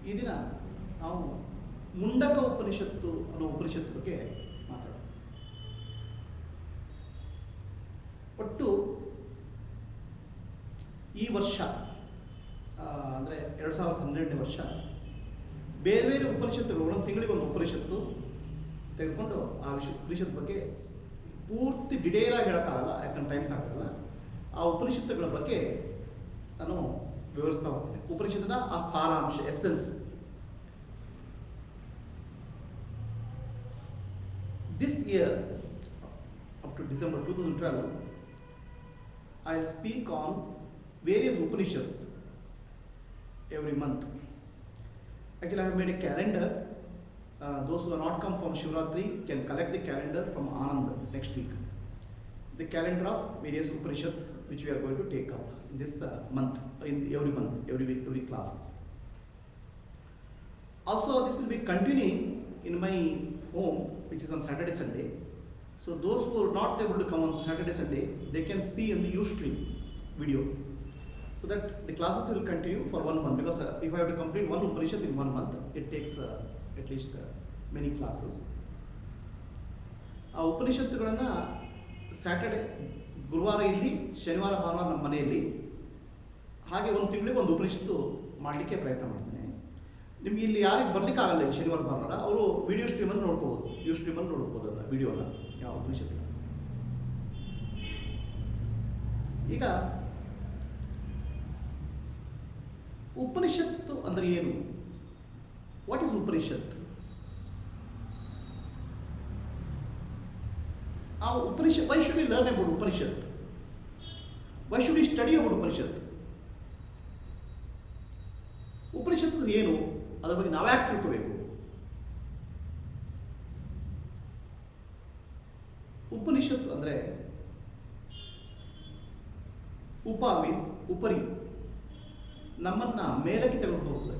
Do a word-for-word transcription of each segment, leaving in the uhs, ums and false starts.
ಈ ದಿನ ನಾವು ಮುಂಡಕ ಉಪನಿಷತ್ತು ಅನ್ನೋ ಉಪನಿಷತ್ತು ಬಗ್ಗೆ ಮಾತಾಡೋಣ. ಒಟ್ಟು ಈ ವರ್ಷ ಅಂದರೆ ಎರಡು ಸಾವಿರದ ಹನ್ನೆರಡನೇ ವರ್ಷ ಬೇರೆ ಬೇರೆ ಉಪನಿಷತ್ತುಗಳು ಒಂದೊಂದು ತಿಂಗಳಿಗೆ ಒಂದು ಉಪನಿಷತ್ತು ತೆಗೆದುಕೊಂಡು ಆ ವಿಷಯ ಉಪನಿಷತ್ ಬಗ್ಗೆ ಪೂರ್ತಿ ಡಿಟೇಲಾಗಿ ಹೇಳೋಕ್ಕಾಗಲ್ಲ, ಯಾಕಂದ್ರೆ ಟೈಮ್ ಸಾಕಾಗಲ್ಲ. ಆ ಉಪನಿಷತ್ತುಗಳ ಬಗ್ಗೆ ನಾನು ವಿವರಿಸ್ತಾ ಹೋಗ್ತೇನೆ. ಉಪನಿಷತ್ತಿನ ಆ ಸಾರಾಂಶ, essence. This year up to December two thousand twelve I will speak on various Upanishads every month. Actually, I have made a calendar. Uh, those who are not come from Shivratri can collect the calendar from Anand next week. The calendar of various Upanishads which we are going to take up in this uh, month, in every month, every week, every class. Also, this will be continuing in my home, which is on Saturday, Sunday. So those who are not able to come on Saturday, Sunday, they can see in the Ustream video. So that the classes will continue for one month, because uh, if I have to complete one Upanishad in one month, it takes uh, at least uh, many classes. ಆ ಉಪನಿಷತ್ತುಗಳನ್ನು Saturday ಗುರುವಾರ ಇಲ್ಲಿ, ಶನಿವಾರ ಭಾನುವಾರ ನಮ್ಮ ಮನೆಯಲ್ಲಿ, ಹಾಗೆ ಒಂದು ತಿಂಗಳಿಗೆ ಒಂದು ಉಪನಿಷತ್ತು ಮಾಡಲಿಕ್ಕೆ ಪ್ರಯತ್ನ ಮಾಡ್ತೇನೆ. ನಿಮ್ಗೆ ಇಲ್ಲಿ ಯಾರಿಗೆ ಬರ್ಲಿಕ್ಕೆ ಆಗಲ್ಲ ಶನಿವಾರ ಭಾನುವಾರ, ಅವರು ವಿಡಿಯೋ ಸ್ಟ್ರೀಮಲ್ಲಿ ನೋಡ್ಕೋಬೋದು, ಯು ಸ್ಟ್ರೀಮಲ್ಲಿ ನೋಡ್ಬೋದು ಅದನ್ನು, ವಿಡಿಯೋನ, ಯಾವ ಉಪನಿಷತ್ತು. ಈಗ ಉಪನಿಷತ್ತು ಅಂದರೆ ಏನು? What is Upanishad? ಆ Upanishad, why should we learn about Upanishad? Why should we study about Upanishad? Upanishad ಅಂದ್ರೆ ಏನು? ಅದರ ಬಗ್ಗೆ ನಾವ್ಯಾಕೆ ತಿಳ್ಕೋಬೇಕು? ಉಪನಿಷತ್ತು ಅಂದರೆ ಉಪ ಮೀನ್ಸ್ ಉಪರಿ, ನಮ್ಮನ್ನ ಮೇಲಕ್ಕೆ ತೆಗೆದುಕೊಂಡು ಹೋಗ್ತದೆ.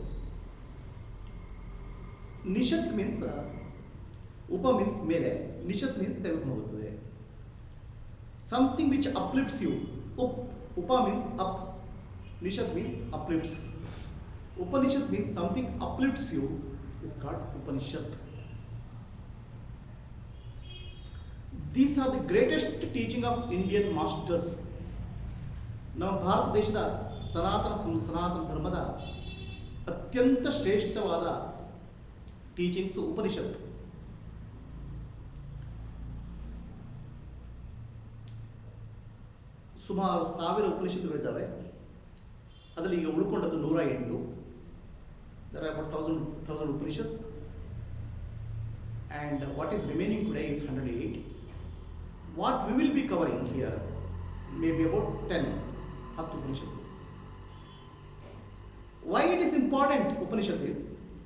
ನಿಷತ್ ಮೀನ್ಸ್, ಉಪ ಮೀನ್ಸ್ ಮೇಲೆ, ನಿಷತ್ ಮೀನ್ಸ್ ತೆಗೆದುಕೊಂಡು ಹೋಗುತ್ತದೆ. Something which uplifts you. ಉಪ್, upa means up, nishad means uplifts. Upanishad means something uplifts you is called Upanishad. These are the greatest teaching of Indian masters. ನಮ್ಮ ಭಾರತ ದೇಶದ ಸನಾತನ ಸನಾತನ ಧರ್ಮದ ಅತ್ಯಂತ ಶ್ರೇಷ್ಠವಾದ ಟೀಚಿಂಗ್ಸು ಉಪನಿಷತ್ತು. ಸುಮಾರು ಸಾವಿರ ಉಪನಿಷತ್ತುಗಳಿದ್ದಾವೆ. ಅದರಲ್ಲಿ ಈಗ ಉಳ್ಕೊಂಡದ್ದು ನೂರ ಎಂಟು. There are about thousand thousand Upanishads, and what is remaining today is hundred eight. What we will be covering here may be about ten, ಹತ್ತು Upanishad. Why it is important, Upanishad is,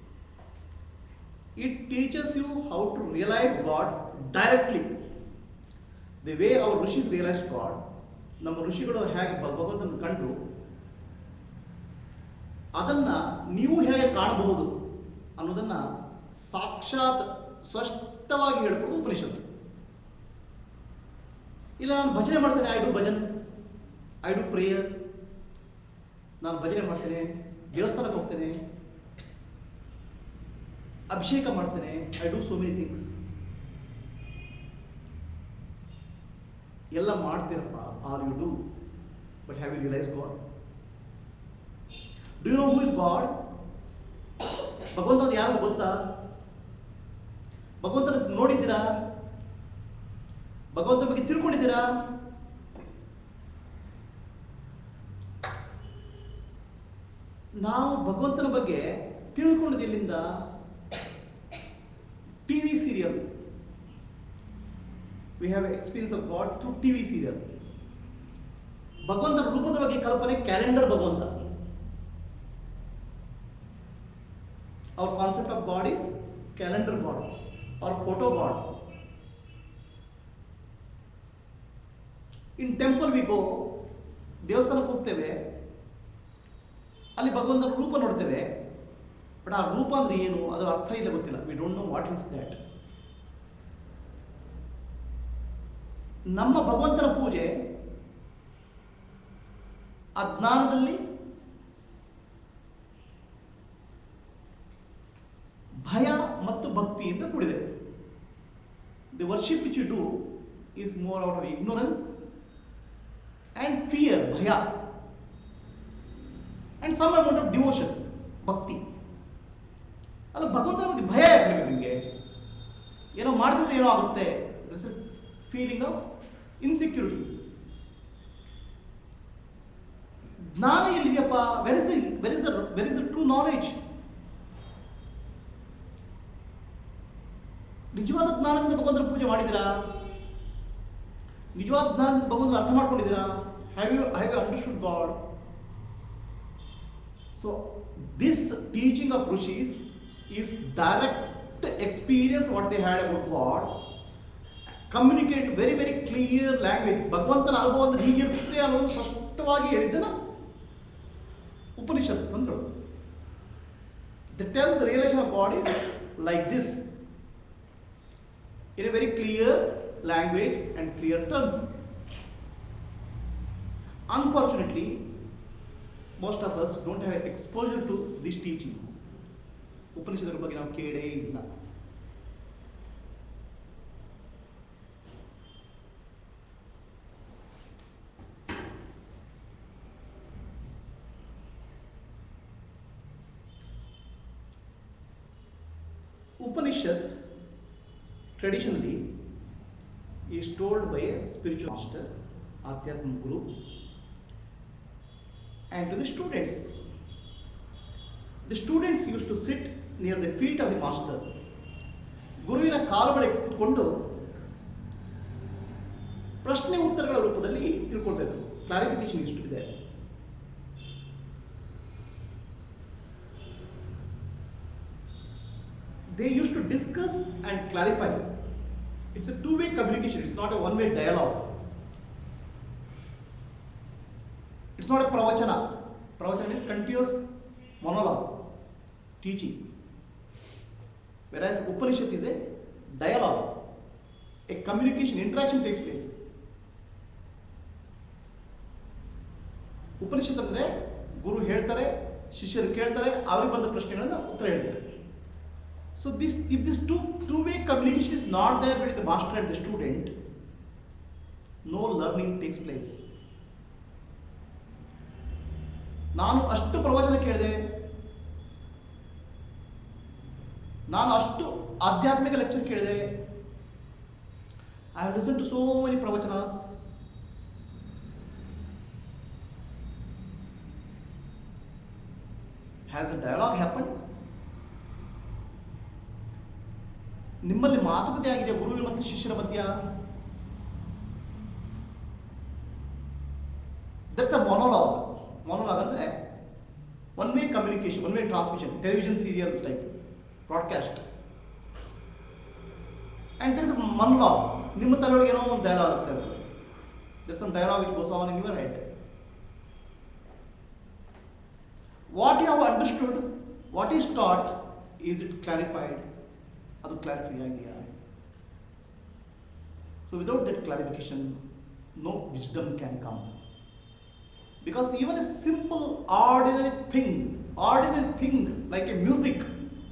it teaches you how to realize God directly. The way our rishis realized God, ನಮ್ಮ ಋಷಿಗಳು ಹೇಗೆ ಭಗವಂತನ ಕಂಡು ಅದನ್ನ ನೀವು ಹೇಗೆ ಕಾಣಬಹುದು ಅನ್ನೋದನ್ನ ಸಾಕ್ಷಾತ್ ಸ್ಪಷ್ಟವಾಗಿ ಹೇಳ್ಕೊಡು ಉಪನಿಷತ್ತು. ಇಲ್ಲ ನಾನು ಭಜನೆ ಮಾಡ್ತೇನೆ, I do bhajan, I do prayer, ನಾನು ಭಜನೆ ಮಾಡ್ತೇನೆ, ದೇವಸ್ಥಾನಕ್ಕೆ ಹೋಗ್ತೇನೆ, ಅಭಿಷೇಕ ಮಾಡ್ತೇನೆ, I do so many things. ಎಲ್ಲ ಮಾಡ್ತೀರಪ್ಪ, all you do, but have you realise God? Do you know who is God? ಭಗವಂತ ಯಾರು ಗೊತ್ತಾ? ಭಗವಂತನ ನೋಡಿದ್ದೀರಾ? ಭಗವಂತನ ಬಗ್ಗೆ ತಿಳ್ಕೊಂಡಿದ್ದೀರಾ? ನಾವು ಭಗವಂತನ ಬಗ್ಗೆ ತಿಳ್ಕೊಂಡದ್ದು ಎಲ್ಲಿಂದ? TV serial. We have experience of God through TV serial. ಭಗವಂತನ ರೂಪದ ಬಗ್ಗೆ ಕಲ್ಪನೆ ಕ್ಯಾಲೆಂಡರ್ ಭಗವಂತ. Our concept of God is calendar God or photo God. In temple we go, ದೇವಸ್ಥಾನಕ್ಕೆ ಹೋಗ್ತೇವೆ, ಅಲ್ಲಿ ಭಗವಂತನ ರೂಪ ನೋಡ್ತೇವೆ, ಬಟ್ ಆ ರೂಪ ಅಂದ್ರೆ ಏನು, ಅದರ ಅರ್ಥ ಇಲ್ಲ, ಗೊತ್ತಿಲ್ಲ. We don't know what is that. ನಮ್ಮ ಭಗವಂತನ ಪೂಜೆ ಅಜ್ಞಾನದಲ್ಲಿ ಭಯ ಮತ್ತು ಭಕ್ತಿಯಿಂದ ಕೂಡಿದೆ. The worship which you do is more out of ignorance and fear, ಭಯ, and some amount of devotion, ಭಕ್ತಿ. ಅದು ಭಗವಂತನ ಬಗ್ಗೆ ಭಯ ಇರಬೇಕು ನಿಮಗೆ. ಏನೋ ಮಾಡಿದ್ರೆ ಏನೋ ಆಗುತ್ತೆ, this is feeling of insecurity. ಜ್ಞಾನ ಎಲ್ಲಿದೆಯಪ್ಪ? Where is the where is the where is the true knowledge? ನಿಜವಾದ ಜ್ಞಾನದಿಂದ ಭಗವಂತನ ಪೂಜೆ ಮಾಡಿದಿರಾ? ನಿಜವಾದ ಜ್ಞಾನದಿಂದ ಭಗವಂತನ ಅರ್ಥ ಮಾಡ್ಕೊಂಡಿದ್ದೀರಾ? Have you have you understood God? So this teaching of rishis is direct experience what they had about God. Communicate very very clear language. ಭಗವಂತನ ಅನುಭವ ಅಂದ್ರೆ ಹೀಗಿರುತ್ತೆ ಅನ್ನೋದು ಸ್ಪಷ್ಟವಾಗಿ ಹೇಳಿದ್ದನ ಉಪನಿಷತ್ ಅಂತ. They tell the realisation of God is like this, in a very clear language and clear terms. Unfortunately, most of us don't have exposure to these teachings. ಉಪನಿಷತ್ತರ ಬಗ್ಗೆ ನಾವು ಕೇಳೇ ಇಲ್ಲ. Upanishad traditionally is told by a spiritual master, Adhyatma Guru, and to the students. The students used to sit near the feet of the master. ಗುರುವಿನ ಕಾಲು ಬಳಿ ಕೂತ್ಕೊಂಡು ಪ್ರಶ್ನೆ ಉತ್ತರಗಳ ರೂಪದಲ್ಲಿ ತಿಳ್ಕೊಳ್ತಾ ಇದ್ರು. ಕ್ಲಾರಿಫಿಕೇಶನ್ ಇಷ್ಟು ಇದೆ. They used to discuss and clarify. It's a two-way communication. It's not a one-way dialogue. It's not a pravachana. Pravachana means continuous monologue, teaching. Whereas Upanishad is a dialogue, a communication, interaction takes place. Upanishad ಅಂದ್ರೆ ಗುರು ಹೇಳ್ತಾರೆ, ಶಿಷ್ಯರು ಕೇಳ್ತಾರೆ, ಅವರಿಗೆ ಬಂದ ಪ್ರಶ್ನೆಗಳನ್ನು ಉತ್ತರ ಹೇಳ್ತಾರೆ. So this, if this two two-way communication is not there between the master and the student, no learning takes place. ನಾನು ಅಷ್ಟು ಪ್ರವಚನ ಕೇಳಿದೆ, ನಾನು ಅಷ್ಟು ಆಧ್ಯಾತ್ಮಿಕ ಲೆಕ್ಚರ್ ಕೇಳಿದೆ, I have listened to so many ಪ್ರವಚನಾಸ್. Has the dialogue happened? ನಿಮ್ಮಲ್ಲಿ ಮಾತುಕತೆ ಆಗಿದೆ ಗುರು ಮತ್ತು ಶಿಷ್ಯರ ಮಧ್ಯ? That's a monologue. ಮೊನೋಲಾಗ್ ಅಂದ್ರೆ one way communication, one way transmission, television serial type broadcast. And there is a monologue. ನಿಮ್ಮ ತಲೆಯೊಳಗೆ ಏನೋ ಒಂದು ಡೈಲಾಗ್ ಆಗ್ತಾ ಇರ್ತದೆ. There is some dialogue which goes on in your head. What you have understood, what is taught, is it clarified? ಅದು clarify ಆಗಿದೆಯಾ? So without that clarification no wisdom can come. Because even a simple ordinary thing, ordinary thing like a music,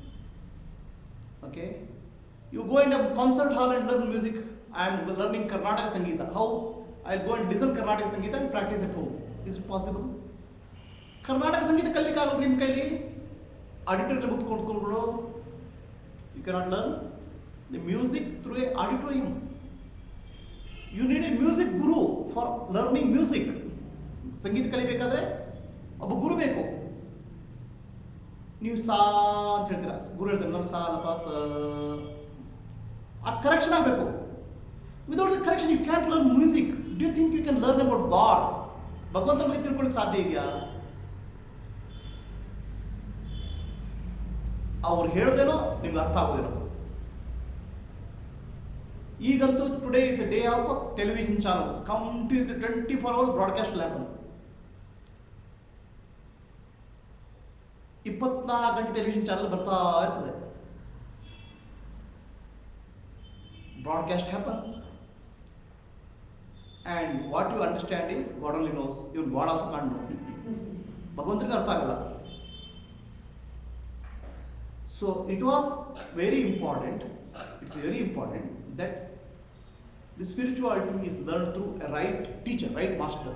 okay, you go in a concert hall and learn music. I am learning Karnataka sangeeta. How I go and listen Karnataka sangeeta and practise at home. Is it possible? Karnataka ಸಂಗೀತ ಕಲಿಯಕ್ಕಾಗಲ್ಲ ನಿಮ್ಮ ಕೈಲಿ? Auditorium ಕೂತ್ಕೊಂಡು you cannot learn the music through a auditorium. You need a music guru for learning music. ಸಂಗೀತ ಕಲಿಬೇಕಾದ್ರೆ ಒಬ್ಬ ಗುರು ಬೇಕು. ನೀವು ಸಾ ಅಂತ ಹೇಳ್ತೀರಾ, ಗುರು ಹೇಳ್ತಾರೆ ನಾನು ಸಾ ಲಪ ಸ, ಆ ಕರೆಕ್ಷನ್ ಆಗಬೇಕು. Without the correction you can't learn music. Do you think you can learn about God? ಭಗವಂತ ಬಗ್ಗೆ ತಿಳ್ಕೊಳ್ಳೋಕೆ ಸಾಧ್ಯ ಇದೆಯಾ? ಅವ್ರು ಹೇಳೋದೇನೋ ನಿಮ್ಗೆ ಅರ್ಥ ಆಗೋದೇನೋ. ಈಗಂತೂ today is a day of television channels. Continuously twenty four hours broadcast happen. ಇಪ್ಪತ್ನಾಲ್ಕು ಗಂಟೆ ಟೆಲಿವಿಷನ್ ಚಾನಲ್ ಬರ್ತಾ ಇರ್ತದೆ. Broadcast happens and what you understand is God only knows. Even God also can't know. ಭಗವಂತನಿಗೆ ಅರ್ಥ ಆಗಲ್ಲ. So it was very important, it's very important that the spirituality is learned through a right teacher, right master.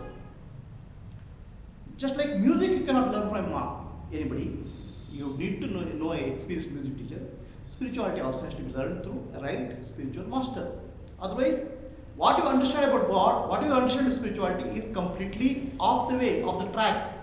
Just like music you cannot learn from anybody, you need to know, know an experienced music teacher. Spirituality also has to be learned through a right spiritual master. Otherwise, what you understand about God, what you understand of spirituality is completely off the way, off the track.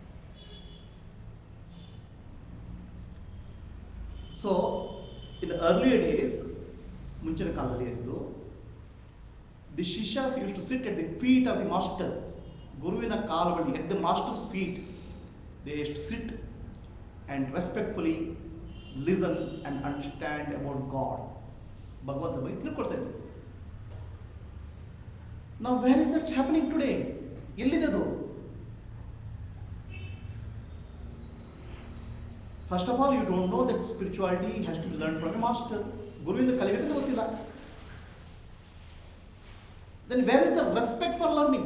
So, in the earlier days, ಮುಂಚಿನ ಕಾಲದಲ್ಲಿ ಇದ್ದು, the Shishyas used to sit at the feet of the master. ಗುರುವಿನ ಕಾಲುಗಳಲ್ಲಿ, at the master's feet, they used to sit and respectfully listen and understand about God. ಭಗವಂತ ಬಗ್ಗೆ ತಿಳ್ಕೊಳ್ತಾ ಇದ್ರು. Now where is that happening today? ಎಲ್ಲಿದೆ ಅದು? First of all, you don't know that spirituality has to be learned from a master. ಗುರುವಿಂದ ಕಲಿಯೋದು ಗೊತ್ತಿಲ್ಲ. Then where is the respect for learning?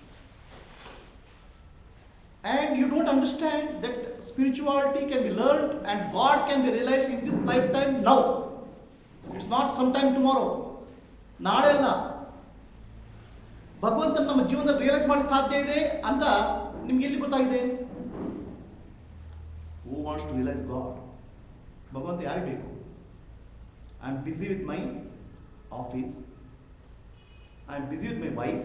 And you don't understand that spirituality can be learned and God can be realized in this lifetime now. It's not sometime tomorrow. ನಾಳೆ ಅಲ್ಲ. ಭಗವಂತನ ನಮ್ಮ ಜೀವನದಲ್ಲಿ realise ಮಾಡಲಿಕ್ಕೆ ಸಾಧ್ಯ ಇದೆ ಅಂತ ನಿಮ್ಗೆ ಎಲ್ಲಿ ಗೊತ್ತಾಗಿದೆ? Who wants to realize God? ಭಗವಂತ ಯಾರಿಗೆ ಬೇಕು? I am busy with my office. I am busy with my wife.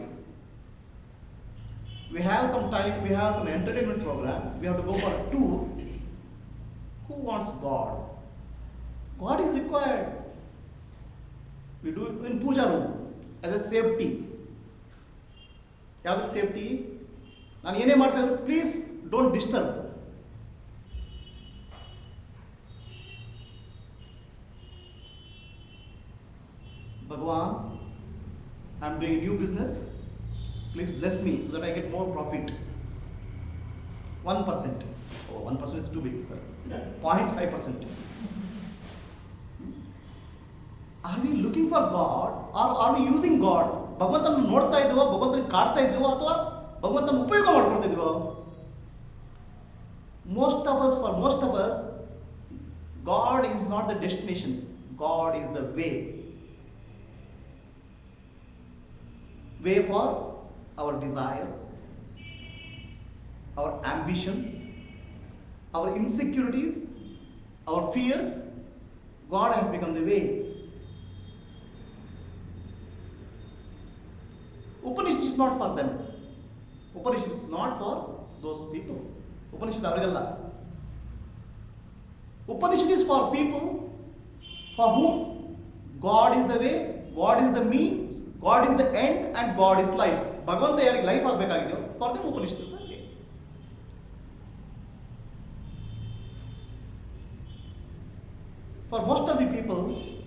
We have some time, we have some entertainment program, we have to go for a tour. Who wants God? God is required. We do it in puja room as a safety. ಯಾವ್ದಕ್ಕೆ safety? ನಾನು ಏನೇ ಮಾಡ್ತಾ ಇದ್ರು please don't disturb. Bhagwan, I am doing a new business. Please bless me so that I get more profit. one percent. Oh, one percent is too big, sorry. zero point five percent. Are we looking for God or are we using God? ಭಗವಂತನ ನೋಡ್ತಾ ಇದ್ದೀವೋ, ಭಗವಂತನ ಕಾಡ್ತಾ ಇದ್ದೀವೋ ಅಥವಾ ಭಗವಂತನ ಉಪಯೋಗ ಮಾಡ್ಕೊಳ್ತಾ ಇದ್ದೀವೋ? Most of us, for most of us, God is not the destination. God is the way. Way for our desires, our ambitions, our insecurities, our fears. God has become the way. Upanishad is not for them. Upanishad is not for those people. Upanishad avarigalla. Upanishad is for people for whom God is the way, God is the means, God is the end, and God is life. ಭಗವಂತ ಯಾರಿಗೆ life ಆಗಬೇಕಾಗಿದೆಯೋ for them Upanishad is the way. For most of the people,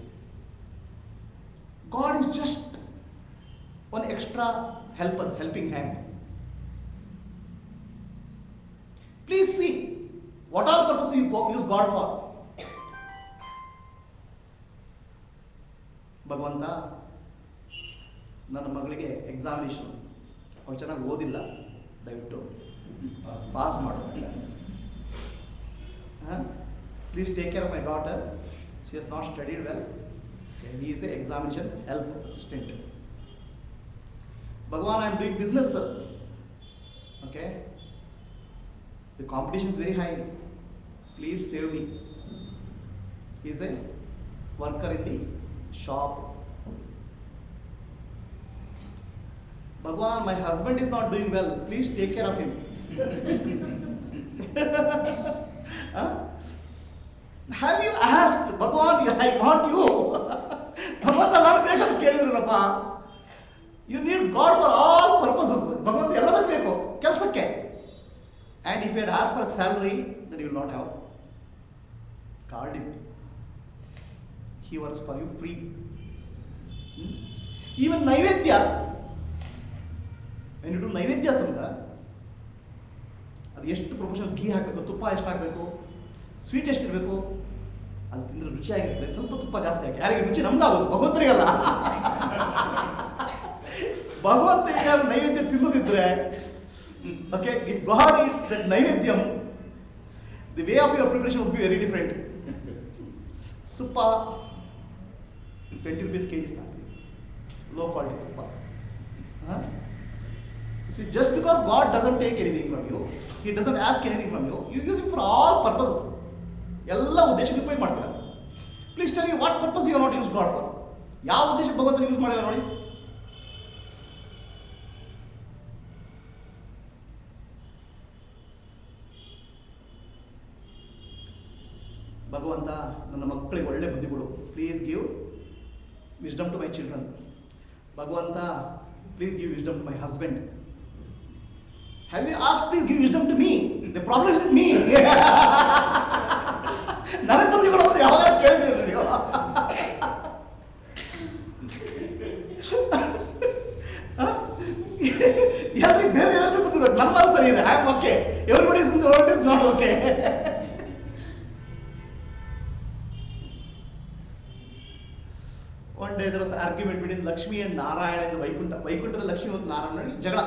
God is just one extra helper, helping hand. Please see, what are the purposes you use God for? ಭಗವಂತ, ನನ್ನ ಮಗಳಿಗೆ examination, ಅವಳು ಚೆನ್ನಾಗಿ ಓದಿಲ್ಲ, ದಯವಿಟ್ಟು ಪಾಸ್ ಮಾಡು. Please take care of my daughter, she has not studied well. He is a examination help assistant. Bhagavan, I am doing business, sir. Okay, the competition is very high. Please save me. He is a worker in the shop. Bhagavan, my husband is not doing well. Please take care of him. Huh? Have you asked Bhagavan, I want you? Bhagavanta not ಬೇಕಾದ ಕೇಳಿದ್ರಲ್ಲಪ್ಪ. You need God for all purposes. ಭಗವಂತ ಎಲ್ಲದಕ್ಕೂ ಬೇಕು ಕೆಲಸಕ್ಕೆ. And if you had asked for salary, then you will not have called him. He works for you free. Hmm? Even ನೈವೇದ್ಯ, when you do ನೈವೇದ್ಯ ಸಂತ, ಅದು ಎಷ್ಟು ಪ್ರಪೋರ್ಷನ್ ಘೀ ಹಾಕಬೇಕು, ತುಪ್ಪ ಎಷ್ಟು ಹಾಕಬೇಕು, ಸ್ವೀಟ್ ಎಷ್ಟು ಇರಬೇಕು, ಅದು ತಿಂದ್ರೆ ರುಚಿಯಾಗಿರುತ್ತೆ. ಸ್ವಲ್ಪ ತುಪ್ಪ ಜಾಸ್ತಿ ಹಾಕಿ, ಯಾರಿಗೆ ರುಚಿ ನಮ್ದಾಗೋದು, ಭಗವಂತರಿಗಲ್ಲ. ಭಗವಂತ ಈಗ ನೈವೇದ್ಯ ತಿನ್ನೋದಿದ್ರೆ, okay, if God eats that naivedyam, the way of your preparation would be very different. ತುಪ್ಪ ಟ್ವೆಂಟಿ ರುಪೀಸ್ ಕೆ ಜಿ ಸಾಕು, ಲೋ ಕ್ವಾಲಿಟಿ ತುಪ್ಪ. See, just because God doesn't take anything from you, He doesn't ask anything from you, you use it for all purposes. ಎಲ್ಲ ಉದ್ದೇಶಕ್ಕೆ ಉಪಯೋಗ ಮಾಡ್ತೀರಾ. Please tell me what purpose you have not used God for. ಯಾವ ಉದ್ದೇಶಕ್ಕೆ ಭಗವಂತನ use ಮಾಡಿಲ್ಲ ನೋಡಿ. ಭಗವಂತ ನನ್ನ ಮಕ್ಕಳಿಗೆ ಒಳ್ಳೆ ಬುದ್ಧಿ ಕೊಡು, please give wisdom to my children. ಭಗವಂತ please give wisdom to my husband. Have you asked please give wisdom to me? The problem is with me. ನನಗೆ ಬುದ್ಧಿ ಕೊಡೋದು ಯಾವಾಗ ಕೇಳಿದ್ರೆ ನೀವು ಎಲ್ರಿಗೆ ಬೇರೆ ಎಲ್ಲರಿಗೂ ಗೊತ್ತಿದೆ, ನನ್ನ ಮಾತು ಸರಿ ಇದೆ, I am okay, everybody is in the world is not okay. One day there was an argument between Lakshmi and Narayana in the Vaikuntha. ವೈಕುಂಠದ ಲಕ್ಷ್ಮಿ ಮತ್ತು ನಾರಾಯಣ ಜಗಳ.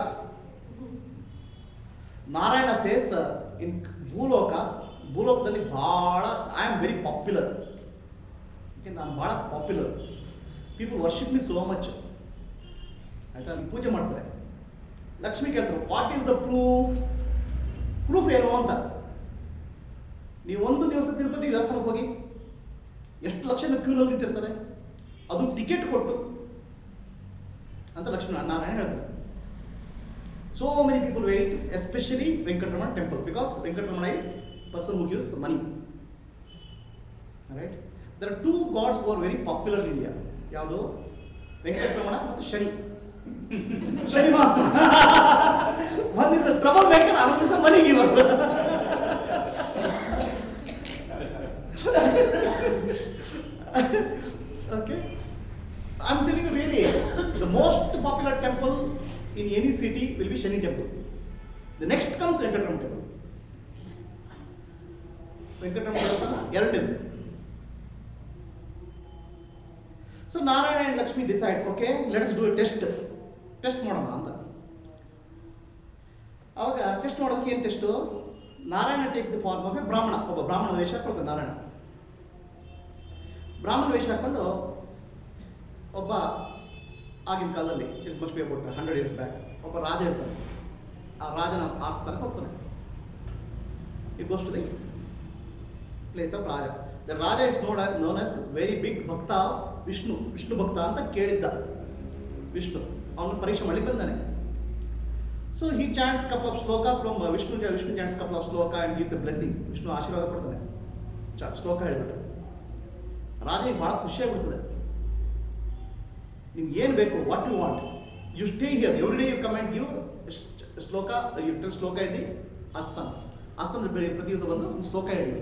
ನಾರಾಯಣ ಸೇಸ್ ಇನ್ ಭೂಲೋಕ, ಭೂಲೋಕದಲ್ಲಿ ಬಹಳ I am very popular, okay, ನಾನು ಬಹಳ popular, people worship me so much, ಆಯ್ತಾ, ಪೂಜೆ ಮಾಡ್ತಾರೆ. ಲಕ್ಷ್ಮಿ ಕೇಳ್ತಾರೆ what is the proof, proof ಏನು ಅಂತ. ನೀವು ಒಂದು ದಿವಸ ತಿರುಪತಿ ದೇವಸ್ಥಾನಕ್ಕೆ ಹೋಗಿ ಎಷ್ಟು ಲಕ್ಷ ಕ್ಯೂನಲ್ಲಿ ನಿಂತಿರ್ತದೆ, ಅದು ಟಿಕೆಟ್ ಕೊಟ್ಟು ಅಂತ ಲಕ್ಷ್ಮೀ ನಾರಾಯಣ ಹೇಳ್ತಾರೆ. So many people wait, especially Venkatramana temple, because Venkatramana is person who gives money. Alright? There are two gods who are very popular in India. Yadu? Venkatramana and Shani. Shani Mahatma. One is a troublemaker, another is a money giver. Okay? I'm telling you really, the most popular temple in any city will be Shani temple. The next comes Venkatramana temple. Venkatramana temple ಎರಡನೇದು. So Narayana and Lakshmi decide, okay, let us do a test. Test ಮಾಡೋಣ ಅಂತ. ಅವಾಗ test ಮಾಡೋದಕ್ಕೆ ಏನು test? Narayana takes the form of a Brahmana. ಒಬ್ಬ ಬ್ರಾಹ್ಮಣ ವೇಷ ಹಾಕೊಳ್ತಾನೆ ನಾರಾಯಣ. ಬ್ರಾಹ್ಮಣ ವೇಷ ಹಾಕೊಂಡು ಒಬ್ಬ ಆಗಿನ ಕಾಲದಲ್ಲಿ it must be about hundred years back ಒಬ್ಬ ರಾಜ ಇರ್ತಾನೆ. ಆ ರಾಜನ ಆಸ್ಥಾನಕ್ಕೆ ಹೋಗ್ತಾನೆ. It goes to the place of raja. The raja is nod known as very big bhakta Vishnu, Vishnu ಭಕ್ತ ಅಂತ ಕೇಳಿದ್ದ ವಿಷ್ಣು. ಅವನು ಪರೀಕ್ಷೆ ಮಾಡಿ ಬಂದಾನೆ. So he chants couple of shlokas from Vishnu. Vishnu chants couple of shloka and gives a blessing. Vishnu ಆಶೀರ್ವಾದ ಕೊಡ್ತಾನೆ ಶ್ಲೋಕ ಹೇಳ್ಬಿಟ್ಟು. ರಾಜನಿಗೆ ಬಹಳ ಖುಷಿ ಆಗ್ಬಿಡ್ತದೆ. ನಿಮ್ಗೆ ಏನು ಬೇಕು, what you want, you stay here every day, you come and give shloka, you tell shloka ಇದ್ದಿ ಆಸ್ಥಾನ. ಆಸ್ಥಾನದ ಬೆಳಿಗ್ಗೆ ಪ್ರತಿ ದಿವಸ ಬಂದು ಒಂದು ಶ್ಲೋಕ ಹೇಳಿ.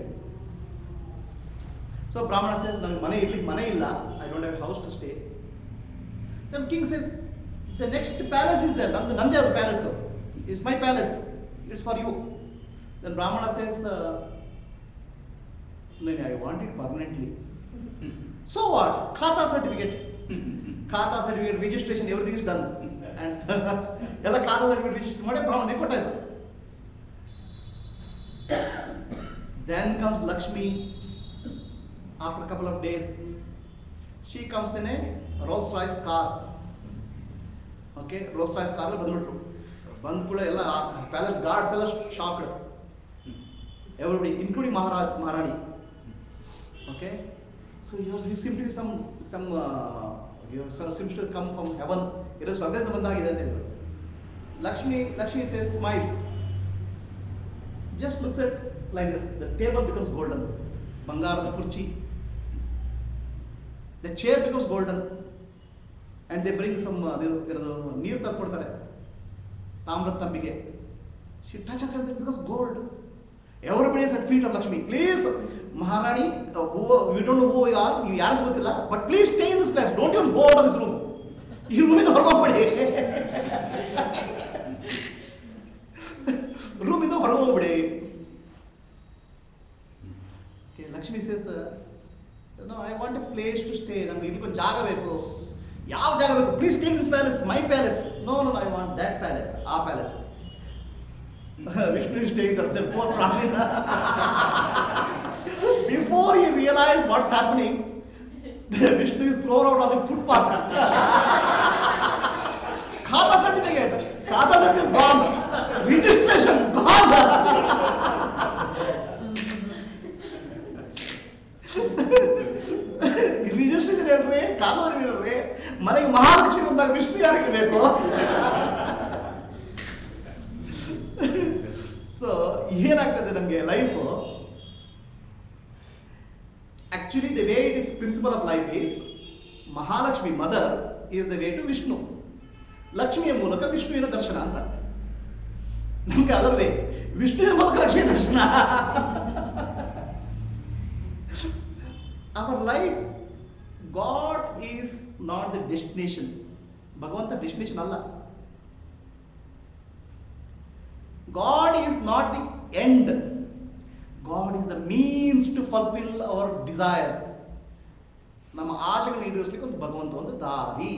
ಸೊ ಬ್ರಾಹ್ಮಣ ಸೇಸ್ ನನಗೆ ಮನೆ ಇರ್ಲಿಕ್ಕೆ ಮನೆ ಇಲ್ಲ, I don't have house to stay. Then king says the next palace is there, ನಂದು ನಂದೇ ಅದು palace, it's my palace, it's for you. Then Brahmana says I want it permanently. So what, khata certificate, khata certificate, registration, everything is done. And ಎಲ್ಲ ಖಾತಾ certificate register ಮಾಡಿ ಬ್ರಾಹ್ಮಣ ಕೊಟ್ಟಾಯ್ತು. Then comes Lakshmi. After a couple of days, she comes in a Rolls Royce car. Okay, Rolls Royce car ಬಂದ್ಬಿಟ್ರು. ಬಂದ ಕೂಡ ಎಲ್ಲ palace guards ಎಲ್ಲ shocked. Everybody, including Maharaj, Maharani. Okay, so he seems to be some some uh, some seems to come from heaven. ಇದು ಸ್ವರ್ಗದಿಂದ ಬಂದಾಗಿದೆ ಅಂತ ಹೇಳಿದ್ರು. Lakshmi, Lakshmi says, smiles, just looks at like this. The table becomes golden. ಬಂಗಾರದ ಕುರ್ಚಿ. The chair becomes golden. And they bring some ನೀರು ತಂದು ಕೊಡ್ತಾರೆ ತಾಮ್ರದ ತಂಬಿಗೆ. She touches it, it becomes gold. Everybody is at feet of Lakshmi. Please, Maharani, uh, who, we don't know who you are, you ಯಾರು ಗೊತ್ತಿಲ್ಲ, but please stay in this place. Don't even go out of this room. ಈ ರೂಮಿಂದ ಹೊರಗೋಗ್ಬಿಡಿ. ರೂಮಿಂದ ಹೊರಗೋಗ್ಬಿಡಿ. Lakshmi says, no, I want a place to stay. ನಮ್ಗೆ ಇದಕ್ಕೆ ಜಾಗ ಬೇಕು. ಯಾವ ಜಾಗ ಬೇಕು? Please take this palace, my palace. No, no, I want that palace, ಆ palace. Vishnu is staying there, poor Brahmin. Being before he realized what's happening, Vishnu is thrown out on the footpath. Khata certificate. Khata certificate is gone. Registration gone. Registration ಹೇಳ್ರಿ, ಖಾತಾ ಹೇಳ್ರಿ, ಮನೆಗೆ ಮಹಾಲಕ್ಷ್ಮಿ ಬಂದಾಗ ವಿಷ್ಣು ಯಾರಿಗೆ ಬೇಕು? So ಏನಾಗ್ತದೆ ನಮಗೆ life? Actually, the way it is principle of life is Mahalakshmi mother is the way to Vishnu. Lakshmiಯ ಮೂಲಕ ವಿಷ್ಣುವಿನ ದರ್ಶನ ಅಂತ. ನಮ್ಗೆ ಅದರ ವೇ ವಿಷ್ಣುವಿನ ಮೂಲಕ ಲಕ್ಷ್ಮಿ ದರ್ಶನ. Our life, God is not the destination. ಭಗವಂತ ಡೆಸ್ಟಿನೇಷನ್ ಅಲ್ಲ. God is not the end. God is the means to fulfill our desires. ನಮ್ಮ ಆಶೆಗಳನ್ನು ಈಡೇರಿಸಲಿಕ್ಕೆ ಒಂದು ಭಗವಂತ ಒಂದು ದಾರಿ.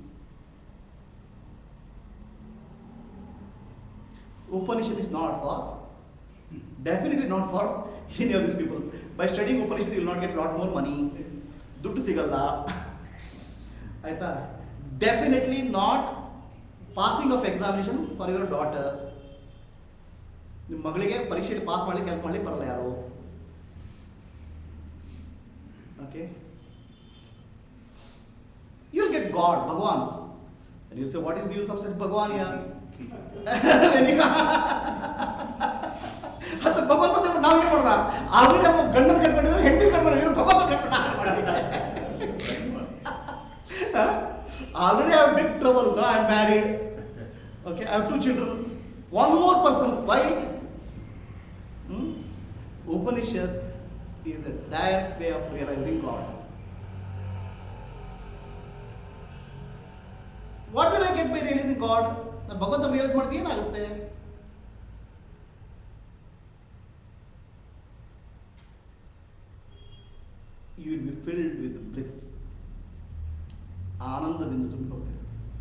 Upanishad is not for, definitely not for any of these people. By studying Upanishad you will not get a lot more money. ದುಡ್ಡು ಸಿಗಲ್ಲ ಆಯ್ತಾ? Definitely not passing of examination for your daughter. ನಿಮ್ಮ ಮಗಳಿಗೆ ಪರೀಕ್ಷೆಯಲ್ಲಿ ಪಾಸ್ ಮಾಡ್ಲಿಕ್ಕೆ help ಮಾಡ್ಲಿಕ್ಕೆ ಬರಲ್ಲ ಯಾರು. Okay, you will get God, Bhagwan. And you'll say, what is the use of such Bhagwan here? ಅದು ಭಗವಂತ ನಾವು ಏನು ಮಾಡೋಣ? ಆಲ್ರೆಡಿ ನಮ್ಮ ಗಂಡನ ಕಟ್ಕೊಂಡಿದ್ರೆ ಹೆಂಡತಿ ಕಟ್ಕೊಂಡಿದ್ರೆ ಭಗವಂತ ಕಟ್ಕೊಂಡು already I have big trouble. I am married. Okay, I have two children. One more person. Why? Hmm? Upanishad is a direct way of realizing God. What will I get by realizing God? ನಾನು ಭಗವಂತ realise ಮಾಡಿದ್ರೆ ಏನಾಗುತ್ತೆ? You will be filled with bliss. ಆನಂದದಿಂದ ತುಂಬಿ ಹೋಗ್ತೇವೆ.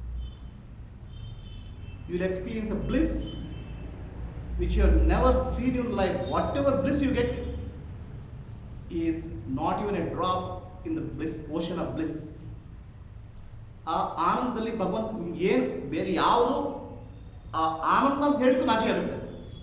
You will experience a bliss which you have never seen in life. Whatever bliss you get is not even a drop in the bliss, ocean of bliss. ಆ ಆನಂದದಲ್ಲಿ ಭಗವಂತ ಏನು ಬೇರೆ ಯಾವುದು ಆ ಆನಂದ ಅಂತ ಹೇಳಿದ್ರು ನಾಚಿಕೆ ಆಗುತ್ತೆ.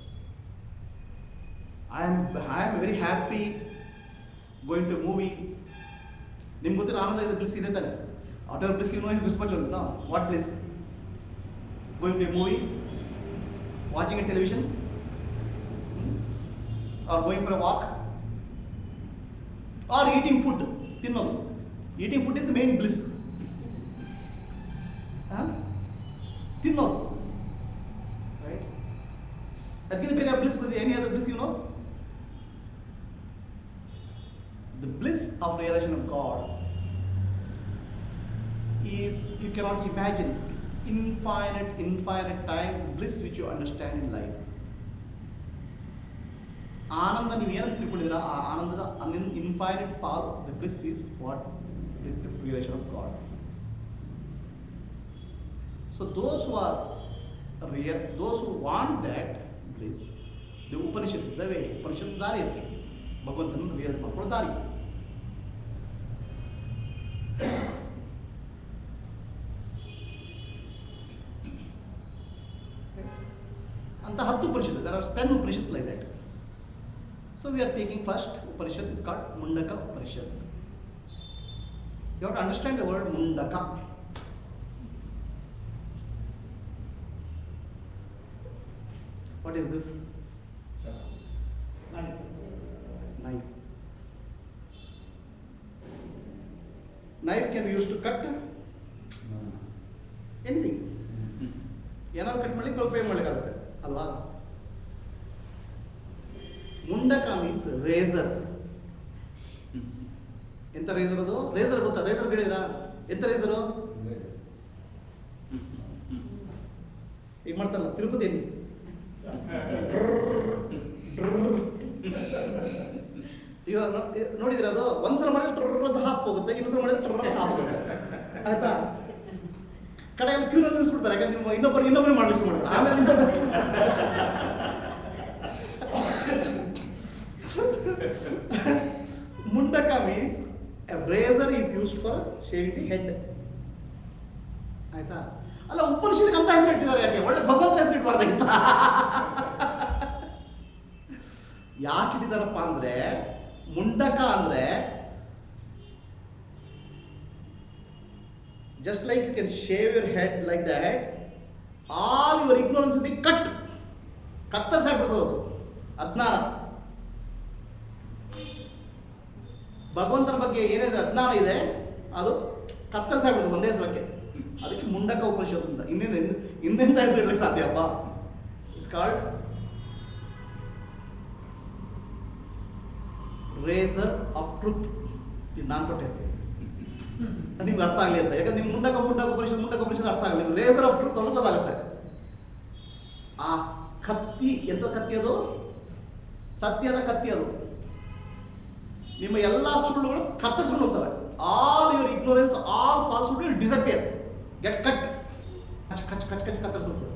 I am I am very happy going to movie. ನಿಮ್ಗೆ ಗೊತ್ತಿಲ್ಲ ಆನಂದ ಇದೆ, ಬ್ಲಿಸ್ ಇದೆ ತಾನೆ. Whatever bliss you know is this much only. No, what bliss? Going to a movie, watching a television, or going for a walk, or eating food, ತಿನ್ನೋದು. Eating food is the main bliss. ತಿನ್ನೋದು, right? ಅದಕ್ಕಿಂತ ಬೇರೆ bliss ಗೊತ್ತಿದೆ? Any other bliss you know? The bliss of realization of God is, you cannot imagine. It's infinite, infinite times the bliss which you understand in life. ಆನಂದ ನೀವು ಏನಂತ ತಿಳ್ಕೊಂಡಿದ್ದೀರಾ, ಆ ಆನಂದದ infinite power, the bliss is what? Bliss of realization of God. So those who are real, those who want that bliss, the Upanishad is the way. Upanishad ದಾರಿ ಇರುತ್ತೆ, ಭಗವಂತನ real ಮಾಡ್ಕೊಳ್ಳೋ ದಾರಿ. ಅಂತ ಹತ್ತು Upanishad, there are ten Upanishads like that. So we are taking first Upanishad is called Mundaka Upanishad. You have to understand the word Mundaka. What is this? Knife. Knife. Knife can be used to cut anything. ಏನಾದ್ರು cut ಮಾಡ್ಲಿಕ್ಕೆ ಉಪಯೋಗ ಮಾಡಲಿಕ್ಕಾಗುತ್ತೆ ಅಲ್ವಾ? ಮುಂಡಕ means razor. ಎಂತ razor ಅದು? Razor ಗೊತ್ತಾ? Razor ಕೇಳಿದ್ರಾ? ಎಂತ ರೇಸರು? ಈಗ ಮಾಡ್ತಾರಲ್ಲ ತಿರುಪತಿಯಲ್ಲಿ, ಇವಾಗ ನೋಡಿದ್ರೆ ಅದು ಒಂದ್ಸಲ ಮಾಡಿದ್ರೆ ಟ್ರರ್ ಅಂತ ಹಾಫ್ ಹೋಗುತ್ತೆ, ಇನ್ನೊಂದ್ಸಲ ಮಾಡಿದ್ರೆ ಟ್ರರ್ ಅಂತ ಹಾಫ್ ಹೋಗುತ್ತೆ. ಆಯ್ತಾ? ಕಡೆಯಲ್ಲಿ ಕ್ಯೂ ನಲ್ಲಿ ನಿಲ್ಲಿಸ್ಬಿಡ್ತಾರೆ, ಯಾಕಂದ್ರೆ ನೀವು ಇನ್ನೊಬ್ಬರು ಇನ್ನೊಬ್ಬರು ಮಾಡ್ಲಿಕ್ಕೆ ಮಾಡ್ತಾರೆ. ಆಮೇಲೆ ಶೇವಿಂಗ್ ದಿ ಹೆಡ್. ಆಯ್ತಾ? ಅಲ್ಲ, ಉಪನಿಷತ್ಗೆ ಅಂತ ಹೆಸರು ಇಟ್ಟಿದ್ದಾರೆ ಯಾಕೆ? ಒಳ್ಳೆ ಭಗವಂತ ಹೆಸರು ಇಟ್ಬಾರ್ದಾಗಿತ್ತ? ಯಾಕೆ ಇಟ್ಟಿದಾರಪ್ಪ ಅಂದ್ರೆ, ಮುಂಡಕ ಅಂದ್ರೆ just like you can shave your head like that, all your ignorance will be cut. ಕತ್ತರಿಸಾಗ್ಬಿಡ್ತದೆ ಅದು ಅಜ್ಞಾನ. ಭಗವಂತನ ಬಗ್ಗೆ ಏನಿದೆ ಅಜ್ಞಾನ ಇದೆ ಅದು ಕತ್ತರಿಸಾಗ್ಬಿಡ್ತದೆ ಒಂದೇ ಸಲಕ್ಕೆ. ಅದಕ್ಕೆ ಮುಂಡಕ ಉಪನಿಷತ್ ಅಂತ. ಇನ್ನೇನು ಇನ್ನೆಂತ ಹೆಸರು ಇಡ್ಲಿಕ್ಕೆ ಸಾಧ್ಯಪ್ಪ? It's called razor of truth. ಇದು ನಾನು ಕೊಟ್ಟ ಹೆಸರು, ನಿಮ್ಗೆ ಅರ್ಥ ಆಗಲಿ ಅಂತ. ಯಾಕಂದ್ರೆ ನಿಮ್ಗೆ ಮುಂಡಕ ಮುಂಡಕ ಉಪನಿಷತ್ ಮುಂಡಕ ಉಪನಿಷತ್ ಅರ್ಥ ಆಗಲಿ. ರೇಸರ್ ಆಫ್ ಟ್ರೂತ್ ಅದು ಗೊತ್ತಾಗುತ್ತೆ. ಆ ಕತ್ತಿ ಎಂತ ಕತ್ತಿ? ಅದು ಸತ್ಯದ ಕತ್ತಿ. ಅದು ನಿಮ್ಮ ಎಲ್ಲಾ ಸುಳ್ಳುಗಳು ಕತ್ತರಿಸ್ಕೊಂಡು ಹೋಗ್ತವೆ. All your ignorance, all falsehood will disappear, get cut. ಕಚ್ ಕಚ್ ಕಚ್ ಕಚ್ ಕತ್ತರಿಸಿ ಹೋಗ್ತದೆ.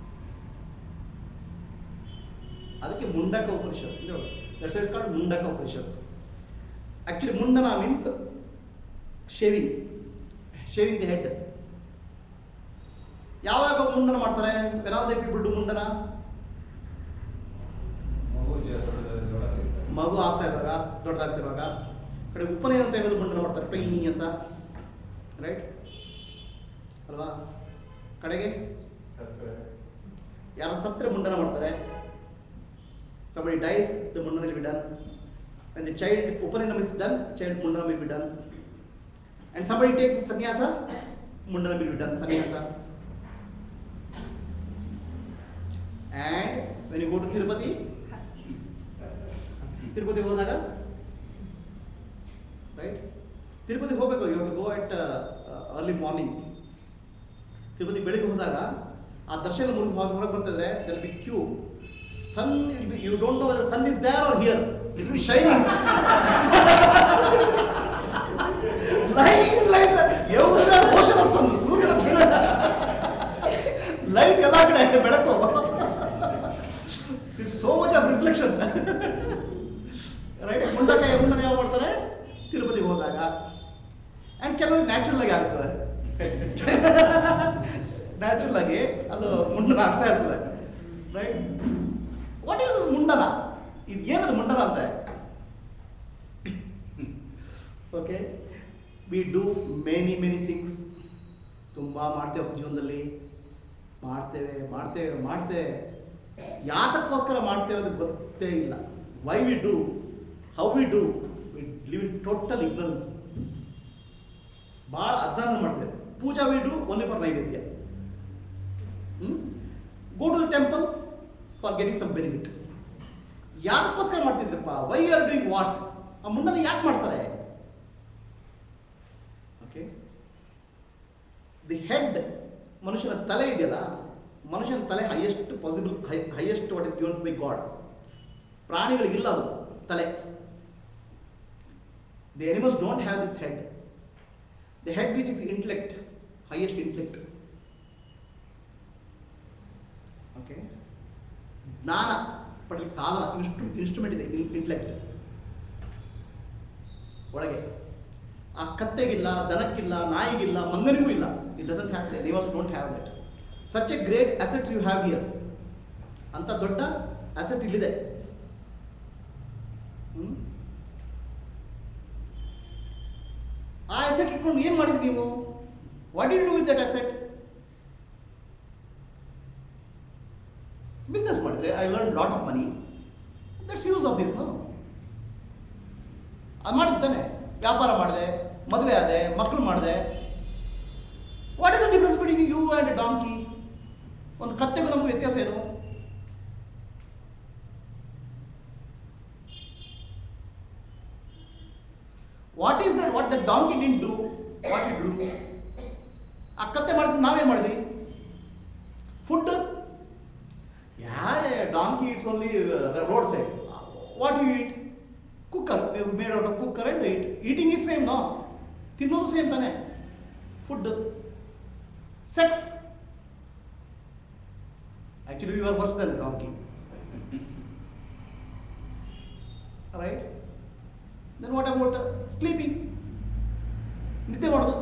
ಅದಕ್ಕೆ Mundaka Upanishad. That's it's called Mundaka Upanishad. Actually mundana means shaving, shaving the head. ಯಾವಾಗ ಮುಂಡನ ಮಾಡ್ತಾರೆ? When are they people do mundana? ಮಗು ಆಗ್ತಾ ಇದ್ದಾಗ, ದೊಡ್ಡದಾಗ್ತಿರುವಾಗ. ಕಡೆ ಉಪನಯನ ತೆಗೆದು ಮುಂಡನ ಮಾಡ್ತಾರೆ, ಪೈ ಅಂತ, ರೈಟ್ ಅಲ್ವಾ? ಕಡೆಗೆ ಯಾರು ಸತ್ರೆ ಮುಂಡನ ಮಾಡ್ತಾರೆ. somebody dies, the mundana will be done. When the child upanayana is done, child mundana will be done. And somebody takes the sannyasa, mundana will be done, sannyasa. And when you go to Tirupati, Tirupati hodaga, right? Tirupati ಹೋಗಬೇಕು, you have to go at uh, uh, early morning. Tirupati ಬೆಳಿಗ್ಗೆ ಹೋದಾಗ ಆ ದರ್ಶನ ಮುರುಗಿ ಹೊರಗೆ ಬರ್ತಿದ್ರೆ there will be queue. Sun, you don't know whether sun is there or here. It will be shining. Light, light. Everywhere motion of sun. Surya light ಎಲ್ಲ ಕಡೆ ಬೆಳಕು. So much of reflection. Right? Mundaka ಮುಂಡನ ಯಾವ ಮಾಡ್ತಾರೆ? ತಿರುಪತಿಗೆ ಹೋದಾಗ. And ಕೆಲವರು natural ಆಗಿ ಆಗ್ತದೆ. ನ್ಯಾಚುರಲ್ ಆಗಿ ಅದು ಮುಂಡನ ಆಗ್ತಾ ಇರ್ತದೆ. Right? What is this mundana? ಇದು ಏನದು ಮುಂಡನ ಅಂದ್ರೆ? Okay, we do many many things. ತುಂಬ ಮಾಡ್ತೇವೆ ಜೀವನದಲ್ಲಿ. ಮಾಡ್ತೇವೆ ಮಾಡ್ತೇವೆ ಮಾಡ್ತೇವೆ ಯಾತಕ್ಕೋಸ್ಕರ ಮಾಡ್ತೇವೆ ಅದು ಗೊತ್ತೇ ಇಲ್ಲ. Why we do, how we do, we live in total ignorance. ಭಾಳ ಅಜ್ಞಾನ ಮಾಡ್ತೇವೆ. Puja we do only for naivedya. Go to the temple for getting some benefit. ಯಾಕಕ್ಕೋಸ್ಕರ ಮಾಡ್ತಿದ್ರಪ್ಪ? Why are doing what? ಆ ಮುಂದನೆ ಯಾಕೆ ಮಾಡ್ತಾರೆ? ಓಕೆ, ದಿ ಹೆಡ್, ಮನುಷ್ಯನ ತಲೆ ಇದೆಯಲ್ಲ, ಮನುಷ್ಯನ ತಲೆ highest possible, highest what is given by God. ಪ್ರಾಣಿಗಳಿಗಿಲ್ಲ ಅದು ತಲೆ. The animals don't have this head. The head which is intellect, highest intellect. Okay, ಜ್ಞಾನ ಪಡ್ಲಿಕ್ಕೆ ಸಾಧನ, ಇಷ್ಟು ಇನ್ಸ್ಟ್ರೂಮೆಂಟ್ ಇದೆ ಇಂಟೆಲೆಕ್ಟ್ ಒಳಗೆ. ಆ ಕತ್ತೆಗಿಲ್ಲ, ದನಕ್ಕಿಲ್ಲ, ನಾಯಿಗಿಲ್ಲ, ಮಂಗನಿಗೂ ಇಲ್ಲ. It doesn't have, the animals don't have that. Such a great asset you have here. ಅಂತ ದೊಡ್ಡ ಅಸೆಟ್ ಇಲ್ಲಿದೆ. ಆ ಅಸೆಟ್ ಇಟ್ಕೊಂಡು ಏನ್ ಮಾಡಿದ್ರಿ ನೀವು? What did you do with that asset? Business ಮಾಡಿದ್ರೆ, I learn lot of money, that's use of this. No, ಅದು ಮಾಡಿದ್ದಾನೆ. ವ್ಯಾಪಾರ ಮಾಡಿದೆ, ಮದುವೆ ಆದೆ, ಮಕ್ಕಳು ಮಾಡಿದೆ. What is the difference between you and a donkey? ಒಂದು ಕತ್ತೆಗೂ ನಮಗೂ ವ್ಯತ್ಯಾಸ ಏನು? What is that? What the donkey did do, what it do? ಆ ಕತ್ತೆ ಮಾಡಿದ್ರೆ ನಾವೇನ್ ಮಾಡಿದ್ವಿ? Food. Yeah, donkey eats only uh, roadside. What do you eat? Cooker. We have made out of cooker and eat. Eating is same, no? ತಿನ್ನೋದು same ತಾನೆ. Food. Sex. Actually, you are worse than a donkey. Right? Then what about uh, sleeping? ನಿದ್ದೆ ಮಾಡೋದು.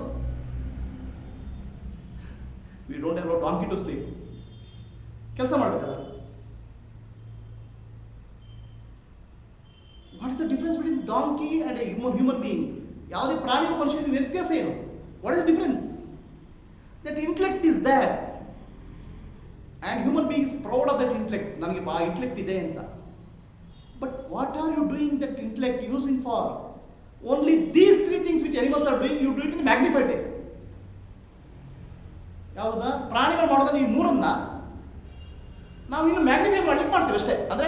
We don't have a donkey to sleep. ಕೆಲಸ ಮಾಡಬೇಕಲ್ಲ. What is the difference between donkey and a human human being? ಯಾವುದೇ ಪ್ರಾಣಿಗೂ ಮನುಷ್ಯನಿಗೆ ವ್ಯತ್ಯಾಸ ಏನು? What is the difference? That intellect is there and human being is proud of that intellect. ನನಗೆ ಆ intellect ಇದೆ ಅಂತ. But what are you doing that intellect using for? Only these three things which animals are doing, you do it in magnified way. ಯಾವುದನ್ನ ಪ್ರಾಣಿಗಳು ಮಾಡೋದನ್ನ ಈ ಮೂರನ್ನ ನಾವು ಇನ್ನು ಮ್ಯಾಗ್ನಿಫೈ ಮಾಡ್ಲಿಕ್ಕೆ ಮಾಡ್ತೀವಿ ಅಷ್ಟೇ. ಅಂದ್ರೆ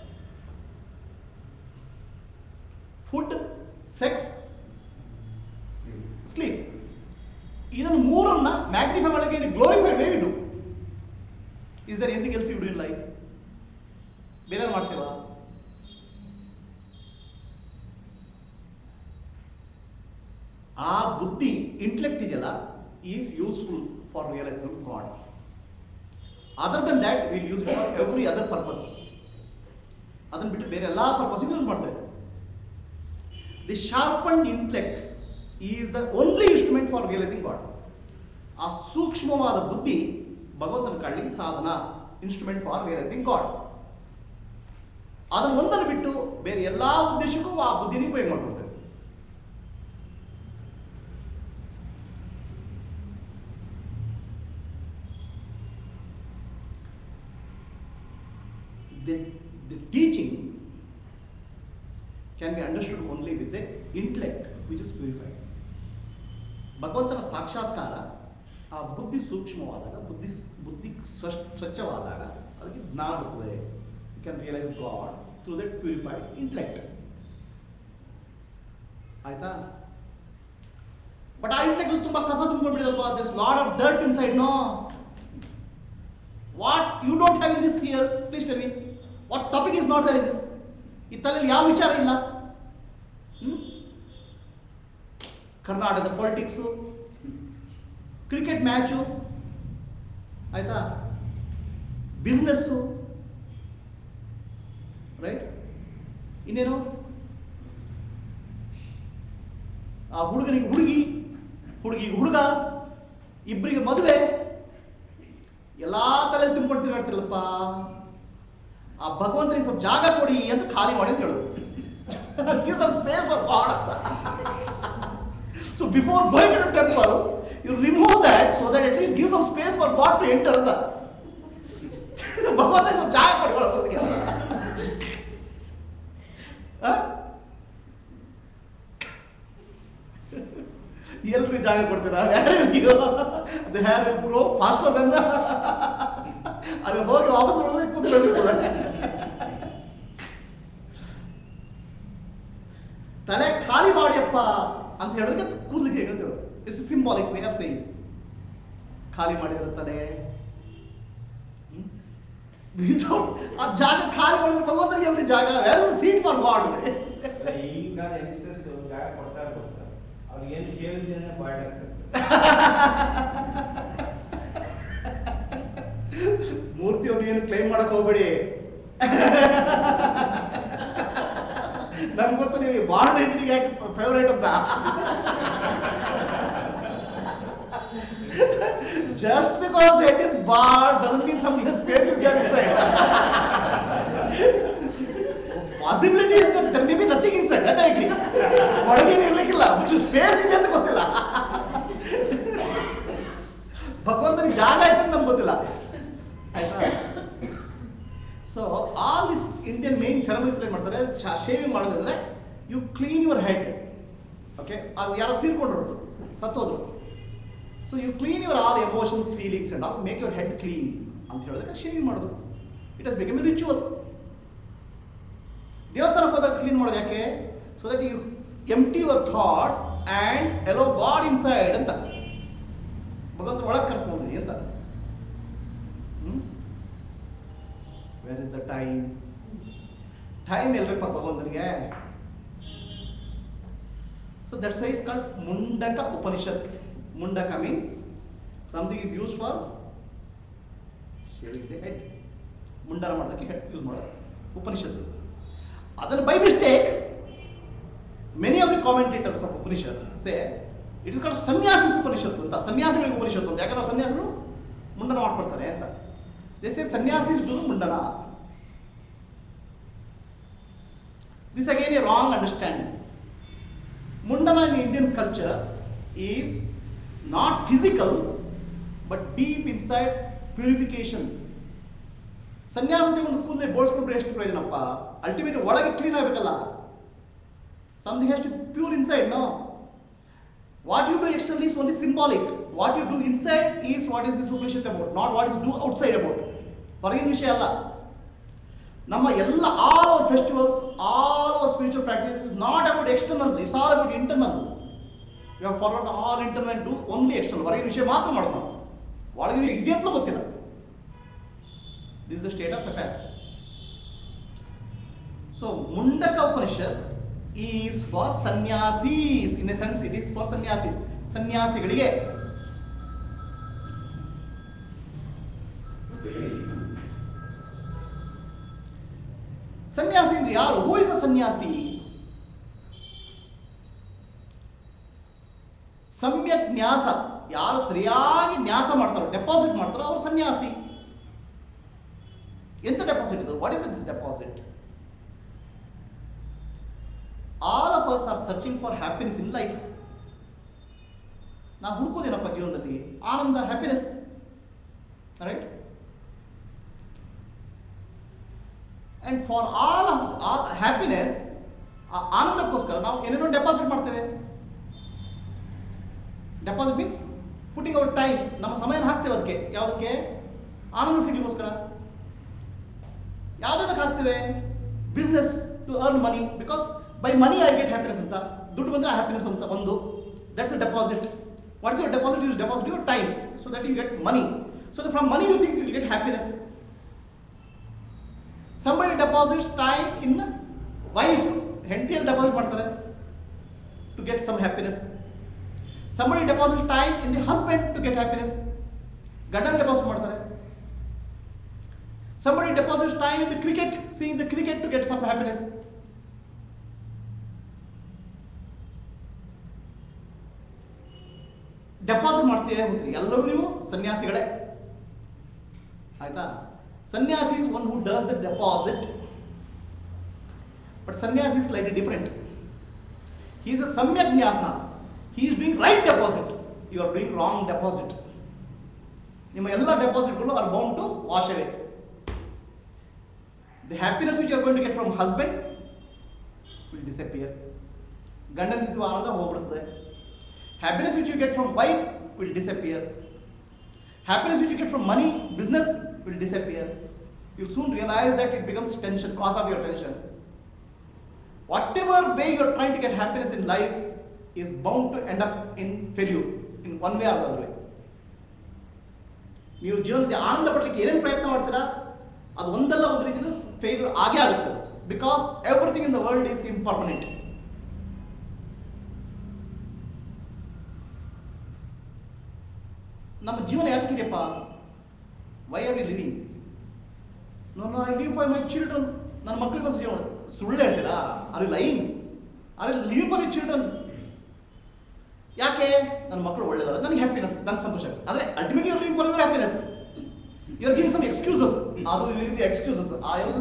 ಫುಡ್, ಸೆಕ್ಸ್, ಸ್ಲೀಪ್, ಇದನ್ನು ಮೂರನ್ನ ಮ್ಯಾಗ್ನಿಫೈ ಮಾಡಲಿಕ್ಕೆ glorified way we do. Is there anything else you do in life? ಬೇರೆ ಮಾಡ್ತೀವಾ? ಆ ಬುದ್ಧಿ ಇಂಟೆಲೆಕ್ಟ್ ಇದೆಯಲ್ಲ is useful for realising God. Other than that will use it for every other purpose. ಅದನ್ನು ಬಿಟ್ಟು ಬೇರೆ ಎಲ್ಲ ಪರ್ಪಸ್ಗೂ ಯೂಸ್ ಮಾಡ್ತೇವೆ. The sharpened intellect is the only instrument for realising God. ಆ ಸೂಕ್ಷ್ಮವಾದ ಬುದ್ಧಿ ಭಗವಂತನ ಕಾಣಲಿಕ್ಕೆ ಸಾಧನ, ಇನ್ಸ್ಟ್ರೂಮೆಂಟ್ ಫಾರ್ ರಿಯಲೈಸಿಂಗ್ ಗಾಡ್. ಅದನ್ನು ಒಂದನ್ನು ಬಿಟ್ಟು ಬೇರೆ ಎಲ್ಲಾ ಉದ್ದೇಶಕ್ಕೂ ಆ ಬುದ್ಧಿನ ಉಪಯೋಗ ಮಾಡ್ಕೊಳ್ತೇವೆ. The, the teaching can be understood only with the intellect which is purified. ಭಗವಂತನ ಸಾಕ್ಷಾತ್ಕಾರ ಆ ಬುದ್ಧಿ ಸೂಕ್ಷ್ಮವಾದಾಗ, ಬುದ್ಧಿ ಬುದ್ಧಿ ಸ್ವಚ್ಛವಾದಾಗ ಅದಕ್ಕೆ ಜ್ಞಾನ ಬರ್ತದೆ. You can realise God through that purified intellect. ಆಯ್ತಾ? ಬಟ್ ಆ ಇಂಟೆಲೆಕ್ಟ್ ತುಂಬಾ ಕಸ ತುಂಬಿಕೊಂಡಿದಲ್ಪ. There is lot of dirt inside. No, what you don't have in this here? Please tell me what topic is not there in this? ಈ ತಲೆಯಲ್ಲಿ ಯಾವ ವಿಚಾರ ಇಲ್ಲ? ಹ್ಮ್ ಕರ್ನಾಟಕದ ಪಾಲಿಟಿಕ್ಸು, ಕ್ರಿಕೆಟ್ ಮ್ಯಾಚು, ಆಯ್ತಾ, ಬಿಸ್ನೆಸ್ಸು, ರೈಟ್, ಇನ್ನೇನು ಆ ಹುಡುಗನಿಗೆ ಹುಡುಗಿ, ಹುಡುಗಿಗೆ ಹುಡುಗ, ಇಬ್ಬರಿಗೆ ಮದುವೆ, ಎಲ್ಲಾ ತಲೆ ತುಂಬಿಕೊಂಡು ತಿರುಗಾಡ್ತಿರಲ್ಲಪ್ಪ. ಆ ಭಗವಂತನಿಗೆ ಸ್ವಲ್ಪ ಜಾಗ ಕೊಡಿ ಅಂತ ಖಾಲಿ ಮಾಡಿ ಅಂತ ಹೇಳೋದು. Give some space for God. So before going to the temple, you remove that so that at least give some space for God to enter. ಅಂತ ಭಗವಂತ ಸ್ವಲ್ಪ ಜಾಗ ಕೊಡ್ಕೊಳ್ಳೋದಕ್ಕೆ ಎಲ್ರಿ ಜಾಗ ಕೊಡ್ತೀರಾ? The hair will grow faster than ಅಲ್ಲಿ ಹೋಗಿ ವಾಪಸ್ ಬರೋದಕ್ಕೆ ಕೂತ್ಕೊಂಡಿರ್ತದೆ. ತಲೆ ಖಾಲಿ ಮಾಡಿಯಪ್ಪ ಅಂತ ಹೇಳೋದಕ್ಕೆ ಕೂದಲಿಗೆ ಹೇಳ್ತೇವೆ. It's symbolic way of saying. ಖಾಲಿ ಮಾಡಿರೋ ತಲೆ, ಆ ಜಾಗ ಖಾಲಿ ಮಾಡಿದ್ರೆ ಭಗವಂತನಿಗೆ ಎಲ್ರಿ ಜಾಗ? Where is seat for God? ಈಗ ಯಂಗ್ಸ್ಟರ್ಸ್ ಜಾಗ ಕೊಡ್ತಾ ಇರ್ಬೋದು ಸರ್. ಅವ್ರಿಗೆ ಏನು ಕೇಳಿದ್ದೇನೆ ಬಾಯ್ ಆಗ್ತದೆ. ಮೂರ್ತಿ ಅವ್ರು ಏನು ಕ್ಲೈಮ್ ಮಾಡಕ್ ಹೋಗ್ಬೇಡಿ. ನಮ್ಗೆ ಗೊತ್ತು ನೀವು ಬಾಂಡ್ ಹೆಂಡಿಗೆ ಯಾಕೆ ಫೇವರೇಟ್ ಅಂತ. Just because it is barred doesn't mean some space is there inside. Possibility is that there may be nothing inside. That I agree. ಒಳಗೇನು ಇರ್ಲಿಕ್ಕಿಲ್ಲ, ಬಟ್ ಸ್ಪೇಸ್ ಇದೆ ಅಂತ ಗೊತ್ತಿಲ್ಲ. ಭಗವಂತನಿಗೆ ಜಾಗ ಆಯ್ತು ಅಂತ ನಮ್ಗೆ ಗೊತ್ತಿಲ್ಲ. ಆಯ್ತಾ? So all this Indian main ceremonies ಏನ್ ಮಾಡ್ತಾರೆ, ಶೇವಿಂಗ್ ಮಾಡೋದಂದ್ರೆ you clean your head. Okay, ಅದು ಯಾರೋ ತೀರ್ಕೊಂಡಿರೋದು, ಸತ್ತೋದ್ರು. So you clean your all emotions, feelings and all, make your head clean ಅಂತ ಹೇಳಿದ್ರೆ ಶೇವಿಂಗ್ ಮಾಡೋದು. It has become A ritual. ದೇವಸ್ಥಾನಕ್ಕೆ ಹೋದಾಗ ಕ್ಲೀನ್ ಮಾಡೋದು ಯಾಕೆ? So that you empty your thoughts and allow God inside ಅಂತ. ಭಗವಂತ ಒಳಗೆ ಕರ್ಕೊಂಡು ಅಂತ. Where is the time? Time ಎಲ್ರಿಪ್ಪ ಭಗವಂತನಿಗೆ. So that's why it's called Mundaka Upanishad. Mundaka means something is use for shaving the head. ಮುಂಡನ ಮಾಡೋದಕ್ಕೆ ಹೆಡ್ ಯೂಸ್ ಮಾಡೋದು ಉಪನಿಷತ್ತು. ಅದನ್ನು by mistake many of the commentators of Upanishad say it is called sannyasi ಉಪನಿಷತ್ತು ಅಂತ, ಸನ್ಯಾಸಿಗಳಿಗೆ ಉಪನಿಷತ್ತು ಅಂತ. ಯಾಕಂದ್ರೆ ಸನ್ಯಾಸಿಗಳು ಮುಂಡನ ಮಾಡ್ಕೊಳ್ತಾರೆ ಅಂತ. This is sannyasis do mundana. This again a wrong understanding. Mundana in Indian culture is not physical but deep inside purification. ಸನ್ಯಾಸ ತಗೊಂಡು ಕೂದಲೇ ಬೋಳ್ಸ್ಕೊಂಡ್ರೆ ಎಷ್ಟು ಪ್ರಯೋಜನಪ್ಪ? ಅಲ್ಟಿಮೇಟ್ ಒಳಗೆ ಕ್ಲೀನ್ ಆಗಬೇಕಲ್ಲ. Something has to pure inside. No, what you do externally is only symbolic. What you do inside is what is this Upanishad about, not what is do outside about. ಹೊರಗಿನ ವಿಷಯ ಅಲ್ಲ. ನಮ್ಮ ಎಲ್ಲ all our festivals, all our spiritual practice is not about external, it's all about internal. You have forward all internal to only external. ಹೊರಗಿನ ವಿಷಯ ಮಾತ್ರ ಮಾಡೋದು ನಾವು. ಒಳಗಿನ ಇದೆ ಅಂತಲೂ ಗೊತ್ತಿಲ್ಲ. This is the state of affairs. So Mundaka Upanishad is for sannyasis. In a sense, it is for sannyasis. ಸನ್ಯಾಸಿಗಳಿಗೆ. ಸನ್ಯಾಸಿ ಅಂದ್ರೆ ಯಾರು? ಹೂ ಇಸ್ ಅ ಸನ್ಯಾಸಿ? ಸಮ್ಯಕ್ ನ್ಯಾಸ, ಯಾರು ಸರಿಯಾಗಿ ನ್ಯಾಸ ಮಾಡ್ತಾರೋ, ಡೆಪಾಸಿಟ್ ಮಾಡ್ತಾರೋ ಅವರು ಸನ್ಯಾಸಿ. ಎಂತ ಡೆಪಾಸಿಟ್ ಇದು? What is it deposit? All of us are searching for happiness in life. ನಾವು ಹುಡುಕೋದೇನಪ್ಪ ಜೀವನದಲ್ಲಿ? ಆನಂದ, happiness, right? And for all of happiness, ಆ ಆನಂದಕ್ಕೋಸ್ಕರ ನಾವು ಏನೇನೋ ಡೆಪಾಸಿಟ್ ಮಾಡ್ತೇವೆ. Deposit means putting our time, ನಮ್ಮ ಸಮಯನ ಹಾಕ್ತೇವೆ ಅದಕ್ಕೆ. ಯಾವುದಕ್ಕೆ? ಆನಂದ ಸಿಗಲಿಕ್ಕೋಸ್ಕರ. ಯಾವುದಕ್ಕೆ ಹಾಕ್ತೇವೆ? Business to earn money, because by money I get happiness ಅಂತ. ದುಡ್ಡು ಬಂದರೆ ಹ್ಯಾಪಿನೆಸ್ ಅಂತ ಒಂದು. That's a deposit. What is your deposit? You deposit your time so that you get money. So from money you think you get happiness. somebody deposits time in wife, ಹೆಂಡತಿಯಲ್ಲಿ deposit ಮಾಡ್ತಾರೆ to get some happiness. somebody deposits time in the husband to get happiness, ಗಂಡನ deposit ಮಾಡ್ತಾರೆ. somebody deposits time in the cricket, seeing the cricket to get some happiness. Deposit ಮಾಡ್ತೀವಿ ಹೋಗ್ತೀವಿ. ಎಲ್ಲರೂ ನೀವು ಸನ್ಯಾಸಿಗಳೇ, ಆಯ್ತಾ? ಸನ್ಯಾಸಿ is one who does the deposit, but sannyasi is slightly different. He is a samyak nyasa. He is doing right deposit. You are doing wrong deposit. ನಿಮ್ಮ ಎಲ್ಲ ಡೆಪಾಸಿಟ್ಗಳು are bound to wash away. The happiness which you are going to get from husband will disappear. ಗಂಡನ ದಿಸುವ ಆನಂದ ಹೋಗ್ಬಿಡುತ್ತದೆ. Happiness which you get from wife will disappear. Happiness which you get from money, business will disappear. You'll soon realize that it becomes tension, cause of your tension. Whatever way you are trying to get happiness in life is bound to end up in failure in one way or the other way. ನೀವು ಜೀವನದಲ್ಲಿ ಆನಂದ ಪಡಲಿಕ್ಕೆ ಏನೇನು ಪ್ರಯತ್ನ ಮಾಡ್ತೀರಾ ಅದು ಒಂದಲ್ಲ ಒಂದು ರೀತಿಯಿಂದ failure ಆಗೇ ಆಗುತ್ತೆ. Because everything in the world is impermanent. ನಮ್ಮ ಜೀವನ ಯಾತಕ್ಕಿದೆಯಪ್ಪ? Why are we living? No no I live for my children. ನನ್ನ ಮಕ್ಕಳಿಗೋಸ್ಕರ ಜೀವನ. ಸುಳ್ಳು ಹೇಳ್ತೀರಾ? Are you lying? Are you live for you children? ಯಾಕೆ? ನನ್ನ ಮಕ್ಕಳು ಒಳ್ಳೆಯದಾದ, ನನಗೆ ಹ್ಯಾಪಿನೆಸ್, ನನಗೆ ಸಂತೋಷ ಆಗುತ್ತೆ. ಆದರೆ ultimately you live for your happiness. You are giving some excuses. ಅದು ಇದು ಎಕ್ಸ್ಕ್ಯೂಸಸ್. ಆ ಎಲ್ಲ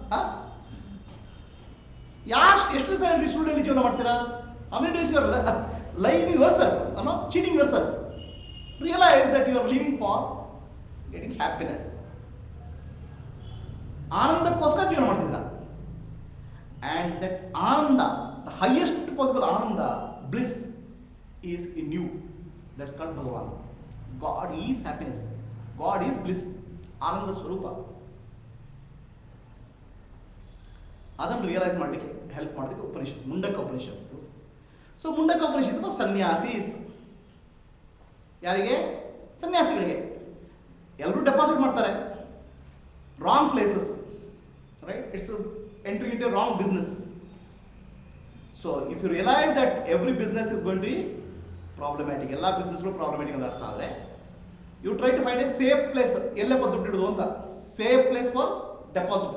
ಯಾಷ್ಟು ಎಷ್ಟು ದಿವಸ ಹೇಳ್ರಿ ಸುಳ್ಳು ಜೀವನ ಮಾಡ್ತೀರಾ? How many days you are lying yourself, ಅನ್ನೋ cheating yourself. Realize that you are living for getting happiness. ಆನಂದಕ್ಕೋಸ್ಕರ ಜೀವನ ಮಾಡ್ತಿದ್ದೀರಾ. And that ananda, the highest possible ananda, bliss is in you. That's called Bhagavan. God is happiness. God is bliss. ಆನಂದ ಸ್ವರೂಪ. ಅದನ್ನು realise ಮಾಡಲಿಕ್ಕೆ help ಮಾಡೋದಕ್ಕೆ ಉಪನಿಷತ್ತು, ಮುಂಡಕ ಉಪನಿಷತ್ತು. So Mundaka ಉಪನಿಷತ್ತು ಸನ್ಯಾಸೀಸ್. ಯಾರಿಗೆ? ಸನ್ಯಾಸಿಗಳಿಗೆ. ಎಲ್ಲರೂ deposit ಮಾಡ್ತಾರೆ wrong places, right? It's entering into wrong business. So if you realise that every business is going to be problematic, ಎಲ್ಲ ಬಿಸ್ನೆಸ್ಗಳು problematic ಅಂತ ಅರ್ಥ ಆದರೆ you try to find a safe place. ಎಲ್ಲಪ್ಪ ದುಡ್ಡು ಇಡೋದು ಅಂತ, ಸೇಫ್ ಪ್ಲೇಸ್ ಫಾರ್ ಡೆಪಾಸಿಟ್.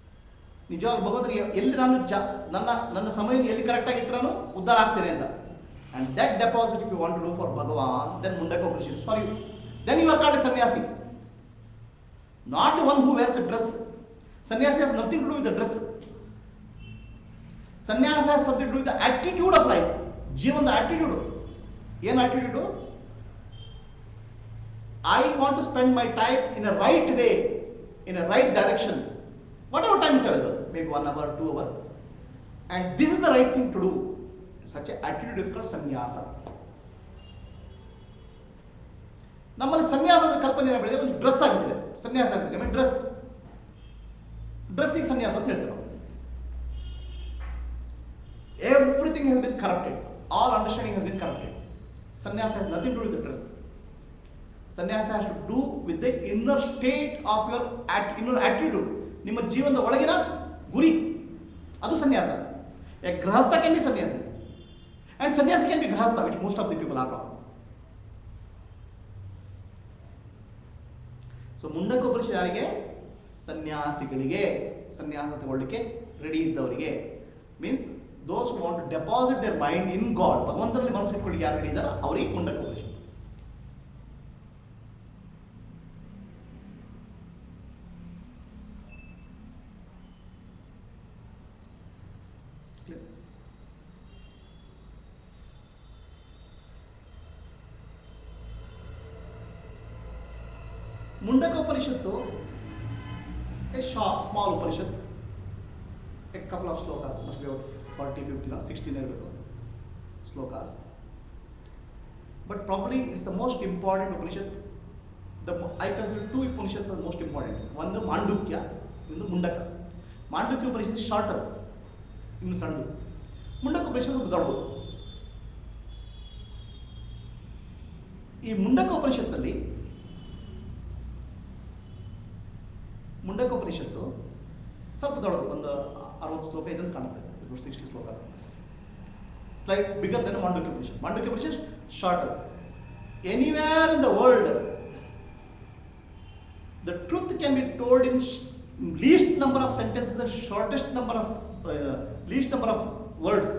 ನಿಜವಾಗಿ ಭಗವಂತನಿಗೆ ಎಲ್ಲಿ ನಾನು ಜ ನನ್ನ ನನ್ನ ಸಮಯ ಎಲ್ಲಿ ಕರೆಕ್ಟಾಗಿ ಇಟ್ಟರೂ ಉದ್ಧಾರ ಆಗ್ತೇನೆ ಅಂತ. And that deposit, if you want to do for Bhagavan, then Mundaka Upanishad is for you. Then you are called a sannyasi. Not the one who wears a dress. Sannyasi has nothing to do with the dress. Sannyasi has something to do with the attitude of life. Jivan, the attitude. What attitude? I want to spend my time in a right way, in a right direction. Whatever time is available, maybe one hour, two hour. And this is the right thing to do. Such an attitude is called sannyasa. ನಮ್ಮಲ್ಲಿ ಸನ್ಯಾಸದ ಕಲ್ಪನೆ ಏನಾಗ್ಬಿಟ್ಟಿದೆ, ಒಂದು dress ಆಗಿಬಿಟ್ಟಿದೆ. ಸನ್ಯಾಸ ಆಗಿಬಿಟ್ಟಿದೆ, dress ಡ್ರೆಸ್ಸಿಗೆ ಸನ್ಯಾಸ ಅಂತ ಹೇಳ್ತೇವೆ ನಾವು. Everything has been corrupted. All understanding has been corrupted. Sannyasa has nothing to do with the dress. Sannyasa has to do with the inner state of your at, inner attitude. ನಿಮ್ಮ ಜೀವನದ ಒಳಗಿನ ಗುರಿ, ಅದು ಸನ್ಯಾಸ. A grahastha can be sannyasa, and sannyasa can be grahastha, which most of the people are not. So Mundaka Upanishad ಯಾರಿಗೆ? ಸನ್ಯಾಸಿಗಳಿಗೆ, ಸನ್ಯಾಸ ತಗೊಳ್ಳಿಕ್ಕೆ ready ಇದ್ದವರಿಗೆ. Means those who want to deposit their mind in God, ಭಗವಂತನಲ್ಲಿ ಮನಸ್ಸು ಇಟ್ಕೊಳ್ಳಿ ಯಾರು ರೆಡಿ ಇದ್ದಾರೋ ಅವರಿಗೆ Mundaka Upanishad. Mundaka Upanishad, a short, small Upanishad, a couple of slokas, must be about forty, fifty, no, sixty slokas. But probably it's the most important Upanishad. The, I consider two Upanishads are the most important. One the Mandukya, and the Mundaka. Mandukya Upanishad is shorter, in Sandu. Mundaka Upanishad is Dadu. In Mundaka Upanishad, Mundaka ಉಪನಿಷತ್ತು ಸ್ವಲ್ಪ ದೊಡ್ಡದು, ಒಂದು ಅರವತ್ತು ಶ್ಲೋಕ ಇದನ್ನು ಕಾಣುತ್ತೆ, sixty ಶ್ಲೋಕ, slight bigger than Mandukya Upanishad. Mandukya Upanishad shorter. Anywhere in the world the truth can be told in least number of sentences and shortest number of least number of words.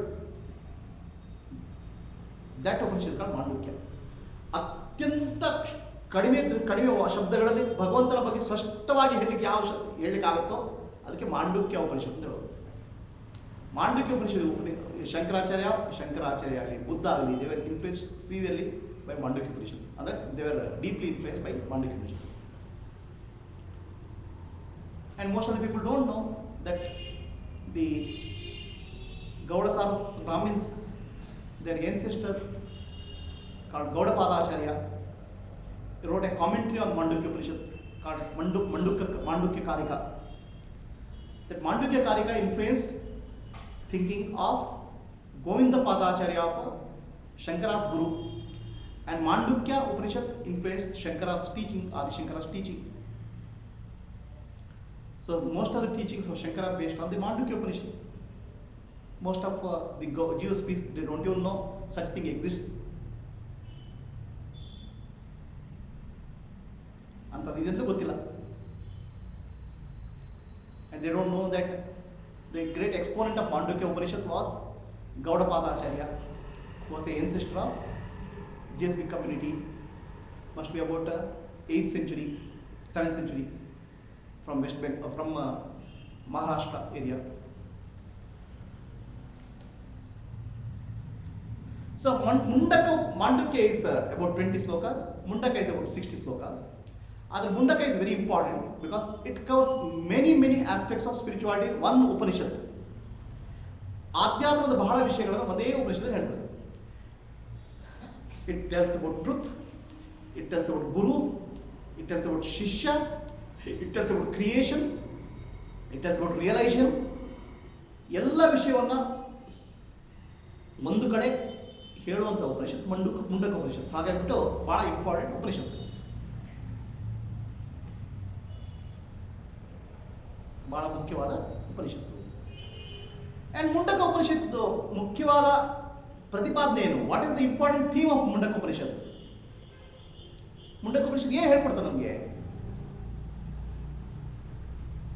That Upanishad called Mandukya. ಅತ್ಯಂತ ಕಡಿಮೆ ಕಡಿಮೆ ಶಬ್ದಗಳಲ್ಲಿ ಭಗವಂತನ ಬಗ್ಗೆ ಸ್ಪಷ್ಟವಾಗಿ ಹೇಳಲಿಕ್ಕೆ ಯಾವ ಹೇಳಲಿಕ್ಕೆ ಆಗುತ್ತೋ ಅದಕ್ಕೆ ಮಾಂಡುಕ್ಯ ಉಪನಿಷತ್ ಅಂತ ಹೇಳೋದು. ಮಾಂಡುಕ್ಯ ಉಪನಿಷತ್ ಉಪನಿ ಶಂಕರಾಚಾರ್ಯ ಶಂಕರಾಚಾರ್ಯ ಆಗಲಿ, ಬುದ್ಧ ಆಗಲಿ, they were influence severely by Mandukya Upanishad. ಅಂದರೆ they were deeply influence by Mandukya Upanishad. And most of the people don't know that the Gaudasaras Brahmins, their ancestor called Gaudapada Acharya, wrote a commentary on Mandukya Upanishad called Mandu, Mandukya, Mandukya Karika. That Mandukya Karika influenced thinking of Govinda Padacharya of Shankara's guru, and Mandukya Upanishad influenced Shankara's teaching, Adi Shankara's teaching. So most of the teachings of Shankara are based on the Mandukya Upanishad. Most of uh, the Jewish people, they don't even know such thing exists. ಅಂತದಿದೆಂತಲೂ ಗೊತ್ತಿಲ್ಲ. And they don't know that the great exponent of Mandukya Upanishad was Gaudapada Acharya, who was the ancestor of J S B community, must be about uh, eighth century, seventh century, from West Bengal, uh, from uh, Maharashtra area. So Mundaka, Mandukya is uh, about twenty slokas, Mundaka is about sixty slokas. Other Mundaka is very important because it covers many many aspects of spirituality. One Upanishad. ಆಧ್ಯಾತ್ಮದ ಬಹಳ ವಿಷಯಗಳನ್ನು ಒಂದೇ ಉಪನಿಷತ್ ಹೇಳ್ತದೆ. It tells about truth, it tells about guru, it tells about shishya, it tells about creation, it tells about realization. ಎಲ್ಲ ವಿಷಯವನ್ನ ಒಂದು ಕಡೆ ಹೇಳುವಂಥ ಉಪನಿಷತ್ ಮಂಡುಕ ಮುಂಡಕ ಉಪನಿಷತ್. ಹಾಗಾಗ್ಬಿಟ್ಟು ಬಹಳ ಇಂಪಾರ್ಟೆಂಟ್ ಉಪನಿಷತ್, ಬಹಳ ಮುಖ್ಯವಾದ ಉಪನಿಷತ್ತು. ಅಂಡ್ ಮುಂಡಕ ಉಪನಿಷತ್ತು ಮುಖ್ಯವಾದ ಪ್ರತಿಪಾದನೆ ಏನು? What is the important theme of Mundaka Upanishad? Mundaka Upanishad ಏನು ಹೇಳ್ಕೊಡ್ತದೆ ನಮಗೆ?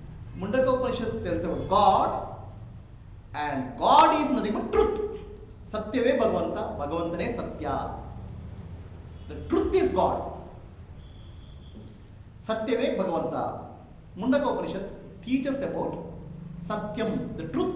Mundaka Upanishad tells about God, and God is nothing but truth. ಸತ್ಯವೇ ಭಗವಂತ, ಭಗವಂತನೇ ಸತ್ಯ. The truth is God. ಸತ್ಯವೇ ಭಗವಂತ. Mundaka Upanishad teachers about satyam, the truth.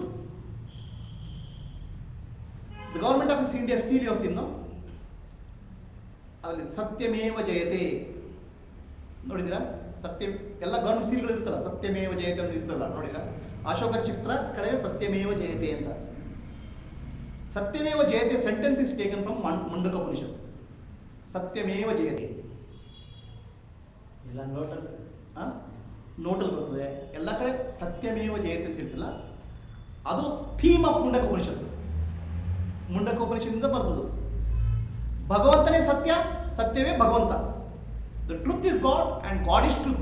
The government of India seal yours ಇನ್ನು ಅದರಲ್ಲಿ ಸತ್ಯಮೇವ ಜಯತೆ ನೋಡಿದಿರಾ? ಸತ್ಯ ಎಲ್ಲ ಗವರ್ಮೆಂಟ್ ಸೀಲ್ಗಳು ಇರುತ್ತಲ್ಲ, ಸತ್ಯಮೇವ ಜಯತೆ ಅಂತ ಇರ್ತಲ್ಲ, ನೋಡಿದಿರಾ? ಅಶೋಕ ಚಿತ್ರ ಕೆಳಗೆ ಸತ್ಯಮೇವ ಜಯತೆ ಅಂತ. ಸತ್ಯಮೇವ ಜಯತೆ sentence is taken from Mundaka Upanishad. ಸತ್ಯಮೇವ ಜಯತೆ ಇಲ್ಲ ನೋಟಲ್ ನೋಟಲ್ ಬರ್ತದೆ, ಎಲ್ಲ ಕಡೆ ಸತ್ಯಮೇವ ಜಯತೆ ಅಂತ ಹೇಳ್ತಿಲ್ಲ. ಅದು ಥೀಮ್ ಆಫ್ ಮುಂಡಕ ಉಪನಿಷತ್ತು. ಮುಂಡಕ ಉಪನಿಷತ್ತಿಂದ ಬರ್ತದು. ಭಗವಂತನೇ ಸತ್ಯ, ಸತ್ಯವೇ ಭಗವಂತ. The truth is God and God is truth.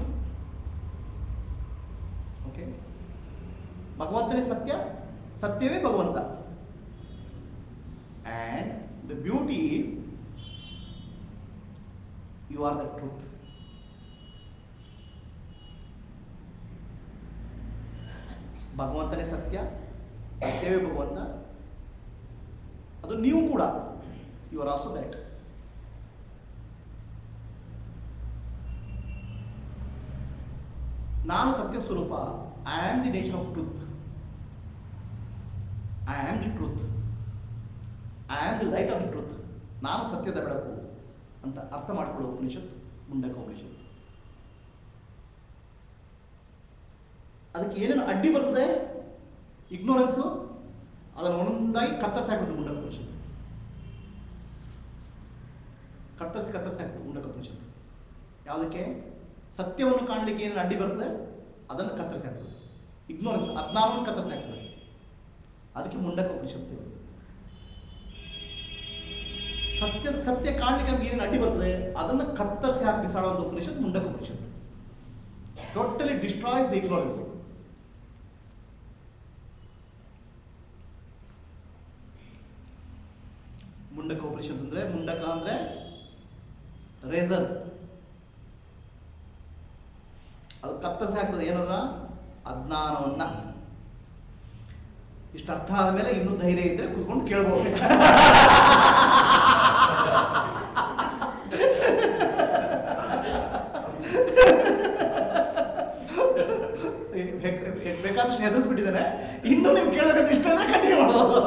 Okay, ಭಗವಂತನೇ ಸತ್ಯ, ಸತ್ಯವೇ ಭಗವಂತ. And the beauty is you are the truth. ಭಗವಂತನೇ ಸತ್ಯ, ಸತ್ಯವೇ ಭಗವಂತ. ಅದು ನೀವು ಕೂಡ, ಯು ಆರ್ ಆಲ್ಸೋ ದಟ್. ನಾನು ಸತ್ಯ ಸ್ವರೂಪ. I am the nature of truth. I am the truth. I am the light of the truth. ನಾನು ಸತ್ಯದ ಬೆಳಕು ಅಂತ ಅರ್ಥ ಮಾಡಿಕೊಳ್ಳುವ ಉಪನಿಷತ್ ಮುಂಡಕ ಉಪನಿಷತ್. ಅದಕ್ಕೆ ಏನೇನು ಅಡ್ಡಿ ಬರ್ತದೆ, ಇಗ್ನೋರೆನ್ಸು, ಅದನ್ನು ಒಂದೊಂದಾಗಿ ಕತ್ತರಿಸಿ ಹಾಕೋದು ಮುಂಡಕ ಉಪನಿಷತ್ತು. ಕತ್ತರಿಸಿ ಕತ್ತರಿಸಿ ಹಾಕೋದು ಮುಂಡಕ ಉಪನಿಷತ್ತು. ಯಾವುದಕ್ಕೆ? ಸತ್ಯವನ್ನು ಕಾಣಲಿಕ್ಕೆ ಏನೇನು ಅಡ್ಡಿ ಬರ್ತದೆ ಅದನ್ನು ಕತ್ತರಿಸಿ ಹಾಕೋದು. ಇಗ್ನೋರೆನ್ಸ್, ಅಜ್ಞಾನವನ್ನು ಕತ್ತರಿಸಿ ಹಾಕ್ತದೆ. ಅದಕ್ಕೆ ಮುಂಡಕ ಉಪನಿಷತ್ತು. ಸತ್ಯ ಸತ್ಯ ಕಾಣಲಿಕ್ಕೆ ನಮ್ಗೆ ಏನೇನು ಅಡ್ಡಿ ಬರ್ತದೆ ಅದನ್ನು ಕತ್ತರಿಸಿ ಹಾಕಿ ಬಿಸಾಡುವಂಥ ಉಪನಿಷತ್ Mundaka Upanishad. Totally destroys the ignorance. Mundaka Upanishad ಅಂದ್ರೆ, ಮುಂಡಕ ಅಂದ್ರೆ ರೇಸರ್. ಅದು ಕತ್ತರಿಸಿ ಹಾಕ್ತದೆ ಏನದ? ಅಜ್ಞಾನವನ್ನ. ಇಷ್ಟು ಅರ್ಥ ಆದಮೇಲೆ ಇನ್ನೂ ಧೈರ್ಯ ಇದ್ರೆ ಕೂತ್ಕೊಂಡು ಕೇಳ್ಬೋದು. ಬೇಕಾದಷ್ಟು ಹೆದರ್ಸ್ಬಿಟ್ಟಿದ್ದಾನೆ. ಇನ್ನೂ ನೀವು ಕೇಳಬೇಕಂತ ಇಷ್ಟ ಅಂದ್ರೆ ಕಂಟಿನ್ಯೂ ಮಾಡ್ಬೋದು.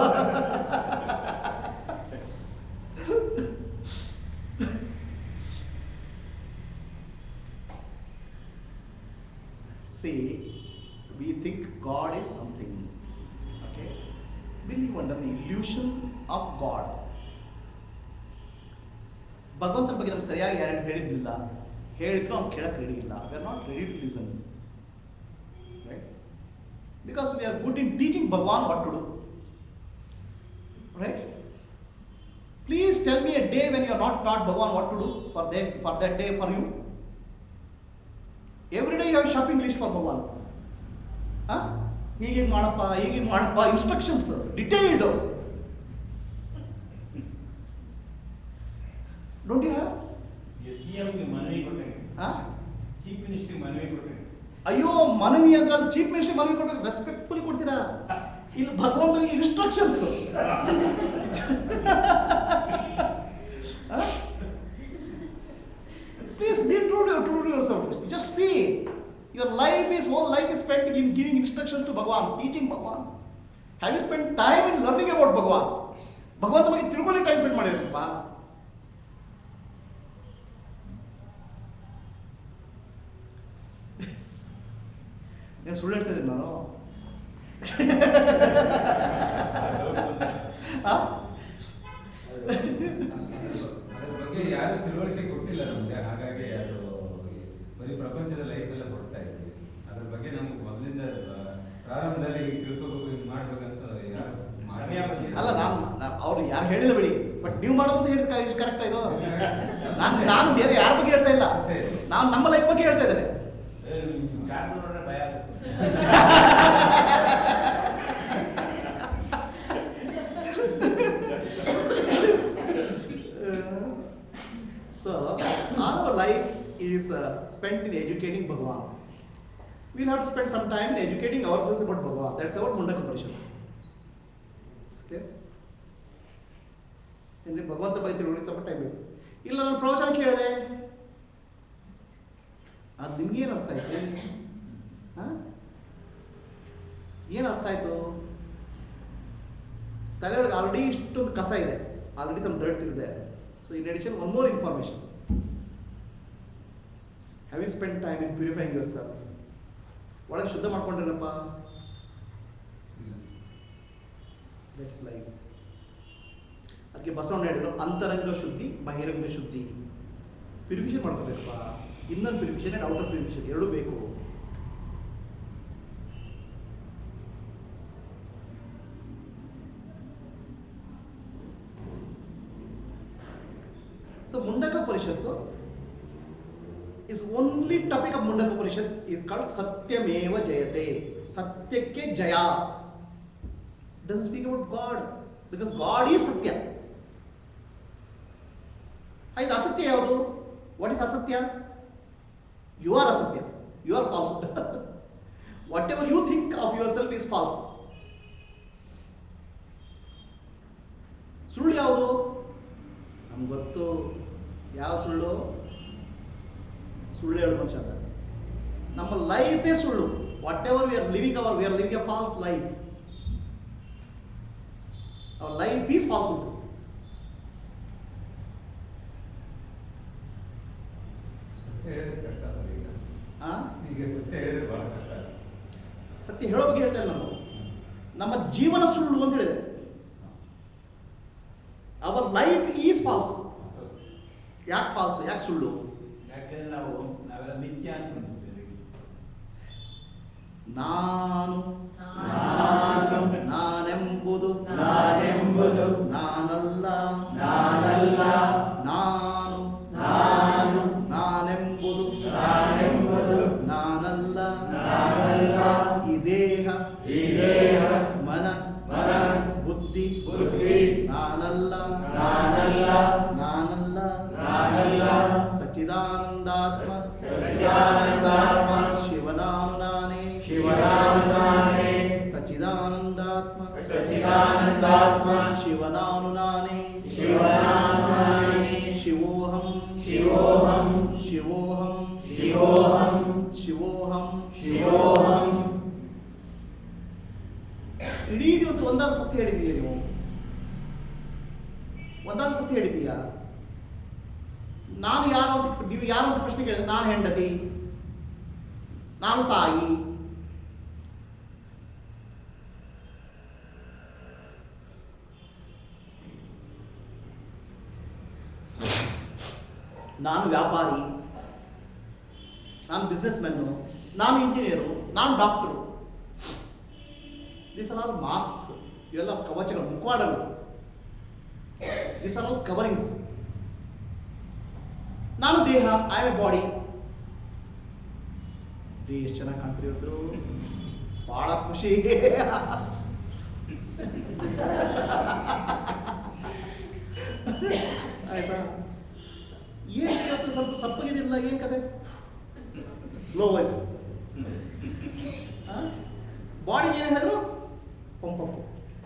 See, we think God is something. Okay? We live under the illusion of God. ಭಗವಂತನ ಬಗ್ಗೆ ನಮ್ಗೆ ಸರಿಯಾಗಿ ಯಾರು ಹೇಳಿದ್ದಿಲ್ಲ, ಹೇಳಿದ್ರು ಅವ್ನು ಕೇಳಕ್ಕೆ ರೆಡಿ ಇಲ್ಲ. We are not ready to listen. Right? Because we are good in teaching Bhagwan what to do. Right? Please tell me a day when you are not taught Bhagwan what to do for that, for that day for you. Every day you have shopping list for Bhagwan. Huh? ಹೀಗೆ ಮಾಡಪ್ಪ, ಹೀಗೆ ಮಾಡಪ್ಪ, instructions detailed. Don't you have? ಸಿಎಂಗೆ ಮನವಿ ಕೊಟ್ಟೆ, chief minister ಮನವಿ ಕೊಟ್ಟೆ. ಅಯ್ಯೋ, ಮನವಿ ಅಂದ್ರೆ ಚೀಫ್ ಮಿನಿಸ್ಟರ್ ಮನವಿ ಕೊಟ್ಟರೆ ರೆಸ್ಪೆಕ್ಟ್ಫುಲಿ ಕೊಡ್ತೀರಾ? ಇಲ್ಲಿ ಭಗವಂತನಿಗೆ instructions. Please be true to, true to yourself. Just see, your life is whole life is spent in giving instructions to Bhagwan, teaching Bhagwan. Have you spent time in learning about Bhagwan? ಭಗವಂತ ಬಗ್ಗೆ ತಿಳ್ಕೊಳ್ಳಿ time spend ಮಾಡಿದ್ರಪ್ಪ. ಏನು ಸುಳ್ಳು ಹೇಳ್ತಿದ್ದೀನಿ ನಾನು? ಅದ್ರ ಬಗ್ಗೆ ಯಾರು ತಿಳುವಳಿಕೆ ಕೊಟ್ಟಿಲ್ಲ ನಮ್ಗೆ. ಹಾಗಾಗಿ ಅದು ಬರೀ ಪ್ರಪಂಚದ ಲೈಫ್ ಎಲ್ಲ ಕೊಡ್ತಾ ಇದ್ವಿ. ಅದ್ರ ಬಗ್ಗೆ ನಮ್ಗೆ ಮೊದಲಿಂದ ಪ್ರಾರಂಭದಲ್ಲಿ ತಿಳ್ಕೋಬೇಕು, ಇದು ಮಾಡ್ಬೇಕಂತ ಯಾರು ಅಲ್ಲ. ನಾನು ಅವ್ರು ಯಾರು ಹೇಳಿಲ್ಲ ಬಿಡಿ, ಬಟ್ ನೀವು ಮಾಡೋದಂತ ಹೇಳಿದ ಕರೆಕ್ಟ್ ಇದು. ನಾನು ನಾನು ಬೇರೆ ಯಾರ ಬಗ್ಗೆ ಹೇಳ್ತಾ ಇಲ್ಲ, ನಾನು ನಮ್ಮ ಲೈಫ್ ಬಗ್ಗೆ ಹೇಳ್ತಾ ಇದ್ದೇನೆ. ಭಯ. So, our life is uh, spent in educating Bhagwan. We'll have to spend some time in educating ourselves about Bhagwan. That's about Mundaka Upanishad. Okay? ಅಂದರೆ ಭಗವಂತ ಬಗ್ಗೆ ತಿಳುವಳಿಕೆ ಸ್ವಲ್ಪ ಟೈಮ್ ಬೇಕು. ಇಲ್ಲ ನಾನು ಪ್ರವಚನ ಕೇಳಿದೆ, ಅದು ನಿಮ್ಗೇನು ಅರ್ಥ ಆಯ್ತು? ಹಾಂ, ಏನು ಅರ್ಥ ಆಯ್ತು? ತಲೆಯೊಳಗೆ ಆಲ್ರೆಡಿ ಇಷ್ಟೊಂದು ಕಸ ಇದೆ, already some dirt is there. So in addition one more information. Have you spend time in purifying yourself? ಒಳಗೆ ಶುದ್ಧ ಮಾಡ್ಕೊಂಡ್ರೇನಪ್ಪ? That's life. ಅದಕ್ಕೆ ಬಸವಣ್ಣ ಹೇಳಿದ್ರು, ಅಂತರಂಗ ಶುದ್ಧಿ ಬಹಿರಂಗ ಶುದ್ಧಿ. ಪ್ಯೂರಿಫಿಕೇಶನ್ ಮಾಡ್ಕೋಬೇಕಪ್ಪ. ಇನ್ನೊಂದು ಪ್ಯೂರಿಫಿಕೇಶನ್ ಆ್ಯಂಡ್ ಔಟರ್ ಪ್ಯೂರಿಫಿಕೇಶನ್ ಎರಡೂ ಬೇಕು. So Mundaka Upanishad is only topic of Mundaka Upanishad is called Satyameva Jayate. Satyakke Jaya. Doesn't speak about God, because God is Satya. Is Asatya yavadu? What is Asatya? You are Asatya. You are false. Whatever you think of yourself is false. ಸುಳ್ಳು ಯಾವುದು? ನಮ್ಗೆ ಗೊತ್ತು ಯಾವ ಸುಳ್ಳು. ಸುಳ್ಳು ಹೇಳೋ ಮನುಷ್ಯ ಅಂತ. ನಮ್ಮ ಲೈಫೇ ಸುಳ್ಳು. Whatever we are living our we are living a false life. Our life is false ಉಂಟು. ಸತ್ಯ ಹೇಳಿದ್ರೆ ಕಷ್ಟ ಸರ್. ಈಗ ಆ ಈಗ ಸತ್ಯ ಹೇಳಿದ್ರೆ ಬಹಳ ಕಷ್ಟ. ಸತ್ಯ ಹೇಳೋ ಬಗ್ಗೆ ಹೇಳ್ತಾ ಇಲ್ಲ ನಾವು. ನಮ್ಮ ಜೀವನ ಸುಳ್ಳು ಅಂತ ಹೇಳಿದೆ. Our life is false. ಯಾಕೆ ಫಾಲ್ಸ್? ಯಾಕೆ ಸುಳ್ಳು? ಯಾಕೆಂದ್ರೆ ನಾವು ನಾವೆಲ್ಲ ಮಿಥ್ಯ ಅನ್ಕೊಂಡಿದ್ದೇವೆ. ನಾನು ನಾನು ನಾನೆಂಬುದು ನಾನೆಂಬುದು ನಾನಲ್ಲ ನಾನಲ್ಲ ನಾನು ನಾನು ನಾನೆಂಬುದು ನಾನೆಂಬುದು ನಾನಲ್ಲ ನಾನಲ್ಲ ಈ ದೇಹ ಈ ದೇಹ ಮನ ಮನ ಬುದ್ಧಿ ಬುದ್ಧಿ ನಾನಲ್ಲ ನಾನಲ್ಲ ನಾನಲ್ಲ ನಾನಲ್ಲ ಸಚ್ಚಿದಾನಂದಾತ್ಮ ಸಚ್ಚಿದಾನಂದಾತ್ಮ ಶಿವನಾನು ನಾನೇ ಶಿವನಾನು ನಾನೇ ಸಚ್ಚಿದಾನಂದಾತ್ಮ ಸಚ್ಚಿದಾನಂದಾತ್ಮ ಶಿವನಾನು ನಾನೇ ಶಿವನಾನು ನಾನೇ ಶಿವೋಹಂ ಶಿವೋಹಂ ಶಿವೋಹಂ ಶಿವೋಹಂ ಶಿವೋಹಂ ಶಿವೋಹಂ. ಇಡೀ ದಿವಸ ಒಂದಾದ್ರು ಸತ್ಯ ಹೇಳಿದೀಯ ನೀವು? ಒಂದಾದ್ರು ಸತ್ಯ ಹೇಳಿದೀಯಾ? ನಾನು ಯಾರು ಅಂತ ನೀವು ಯಾರು ಅಂತ ಪ್ರಶ್ನೆ ಕೇಳಿದ್ರೆ ನಾನು ಹೆಂಡತಿ, ನಾನು ತಾಯಿ, ನಾನು ವ್ಯಾಪಾರಿ, ನಾನು ಬಿಸ್ನೆಸ್ ಮ್ಯಾನು, ನಾನು ಇಂಜಿನಿಯರು, ನಾನು doctor. These are all masks. ಇವೆಲ್ಲ ಕವಚಗಳು, ಮುಖವಾಡಗಳು. These are all coverings. ನಾನು ದೇಹ, ಐ ಆಮ್ ಎ ಬಾಡಿ. ಎಷ್ಟು ಚೆನ್ನಾಗಿ ಕಾಣ್ತೀರಿ ಇವತ್ತು, ಬಹಳ ಖುಷಿ. ಆಯ್ತಾ? ಏನು ಇವತ್ತು ಸ್ವಲ್ಪ ಸಪ್ಪಗಿದಿಲ್ಲ, ಏನು ಕತೆ? ಗ್ಲೋ ಆಯ್ತು. ಬಾಡಿಗೆ ಏನು ಹೇಳಿದ್ರು? ಪಂಪಂಪು.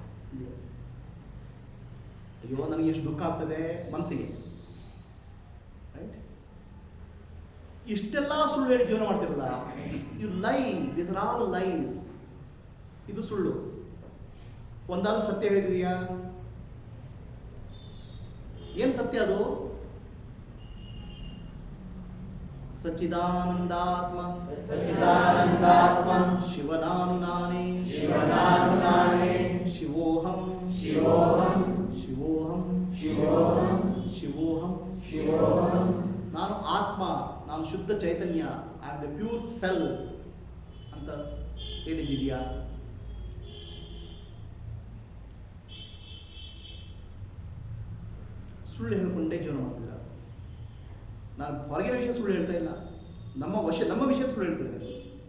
ಅಯ್ಯೋ ನನಗೆ ಎಷ್ಟು ದುಃಖ ಆಗ್ತದೆ ಮನಸ್ಸಿಗೆ. ರೈಟ್? ಇಷ್ಟೆಲ್ಲ ಸುಳ್ಳು ಹೇಳಿ ಜೀವನ ಮಾಡ್ತಿರಲ್ಲ. ಯು ಲೈ, ದಿಸ್ ಆರ್ ಆಲ್ ಲೈಸ್. ಇದು ಸುಳ್ಳು. ಒಂದಾದ್ರೂ ಸತ್ಯ ಹೇಳಿದೀಯಾ? ಏನು ಸತ್ಯ ಅದು? ಸಚ್ಚಿದಾನಂದಾತ್ಮ ಸಚ್ಚಿದಾನಂದಾತ್ಮ ಶಿವನಾನು ನಾನೇ ಶಿವನಾನು ನಾನೇ ಶಿವೋಹಂ ಶಿವೋಹಂ ಶಿವೋಹಂ ಶಿವೋಹಂ ಶಿವೋಹಂ ಶಿವೋಹಂ. ನಾನು ಆತ್ಮ, ನಾನು ಶುದ್ಧ ಚೈತನ್ಯ, I am the pure self ಅಂತ ಹೇಳಿದ್ದೀಯಾ? ಸುಳ್ಳು ಹೇಳ್ಕೊಂಡೇ ಜೀವನ ಮಾಡ್ತಿದ್ದೀರಾ. ನಾನು ಹೊರಗಿನ ವಿಷಯ ಸುಳ್ಳು ಹೇಳ್ತಾ ಇಲ್ಲ, ನಮ್ಮ ವಶ ನಮ್ಮ ವಿಷಯ ಸುಳ್ಳು ಹೇಳ್ತಿದ್ದೇನೆ.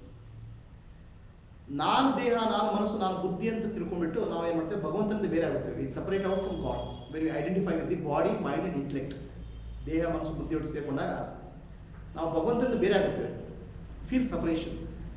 ನಾನು ದೇಹ, ನಾನು ಮನಸ್ಸು, ನಾನು ಬುದ್ಧಿ ಅಂತ ತಿಳ್ಕೊಂಡ್ಬಿಟ್ಟು ನಾವೇನು ಮಾಡ್ತೇವೆ, ಭಗವಂತನಿಂದ ಬೇರೆ ಆಗ್ಬಿಡ್ತೇವೆ. We separate out from God very identify with the body, mind and intellect. ದೇಹ, ಮನಸ್ಸು, ಬುದ್ಧಿ ಒಟ್ಟು ಸೇರಿಕೊಂಡಾಗ ನಾವು ಭಗವಂತನಿಂದ ಬೇರೆ ಆಗ್ಬಿಡ್ತೇವೆ. Feel separation.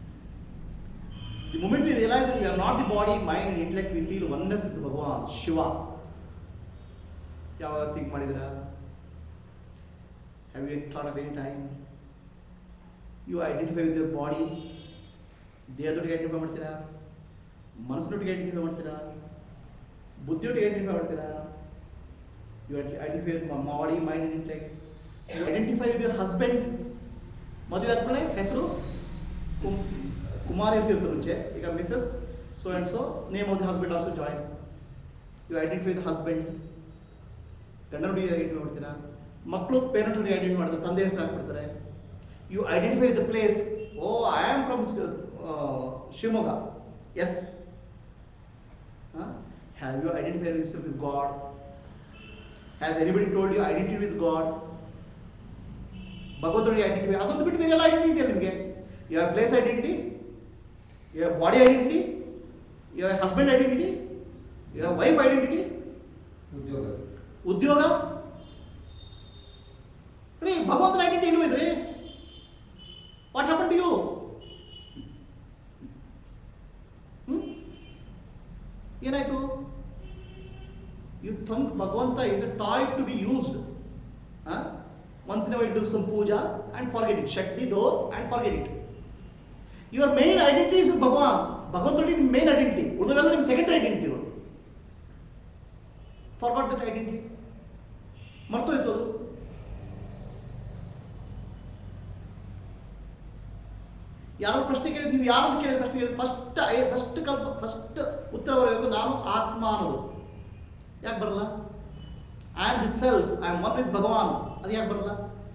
The moment we realise we are not the body, mind and intellect, we feel oneness with Bhagwan Shiva. ಯಾವಾಗ ಥಿಂಕ್ ಮಾಡಿದಿರಾ? Have you thought of any time? You identify with your body, ದೇಹದೊಟ್ಟಿಗೆ ಐಡೆಂಟಿಫೈ ಮಾಡ್ತೀರಾ, ಮನಸ್ಸಿನೊಟ್ಟಿಗೆ identify ಮಾಡ್ತೀರಾ, ಬುದ್ಧಿಯೊಟ್ಟಿಗೆ identify ಮಾಡ್ತೀರಾ? You identify with body, mind and intellect. You identify with your husband. ಮದುವೆ ಆದ್ಮೇಲೆ ಹೆಸರು ಕುಮ್ ಕುಮಾರ್ ಅಂತ ಇರ್ತದೆ ಮುಂಚೆ, ಈಗ Mrs so and so, name of the husband also joins. You identify with husband. ಗಂಡನೊಟ್ಟಿಗೆ ಐಡೆಂಟಿಫೈ ಮಾಡ್ತೀರಾ, ಮಕ್ಕಳು ಪೇರೆಂಟ್ಸ್ ಐಡೆಂಟಿಫೈ ಮಾಡ್ತಾರೆ, ತಂದೆ ಹೆಸರು ಹಾಕ್ಬಿಡ್ತಾರೆ. You identify the place. Oh, I am from Shivamogga. Yes. Have you identify with God? Has anybody told you identity with God? ಭಗವಂತನಿಗೆ identity, ಅದೊಂದು ಬಿಟ್ಟು ಬೇರೆ ಎಲ್ಲ ಐಡೆಂಟಿಟಿ ಇದೆಯಲ್ಲ ನಿಮಗೆ. You have place identity, you have body identity, you have husband identity, you have wife identity, ಉದ್ಯೋಗ ಉದ್ಯೋಗ ರೀ. ಭಗವಂತನ ಐಡೆಂಟಿಟಿ ಇಲ್ವೇ ಇದ್ರಿ? What happen to you? ಏನಾಯ್ತು? You think Bhagavanta is a toy to be used. Once in a while do some puja and forget it. Shut the door and forget it. Your main identity is Bhagavan. Bhagavan is main identity. Udavella is secondary identity. Forgot that identity. Marto hoytu adu. ಯಾರೋ ಪ್ರಶ್ನೆ ಕೇಳಿದ್ರೆ ನೀವು ಯಾರು ಅಂತ ಕೇಳಿದ್ರೆ ಪ್ರಶ್ನೆ ಕೇಳಿದ್ರೆ first first ಕಲ್ಪ first ಉತ್ತರ ಬರಬೇಕು, ನಾನು ಆತ್ಮ ಅನ್ನೋದು. ಯಾಕೆ ಬರಲ್ಲ? I am the self, I am one with Bhagwan. ಅದು ಯಾಕೆ ಬರಲ್ಲ?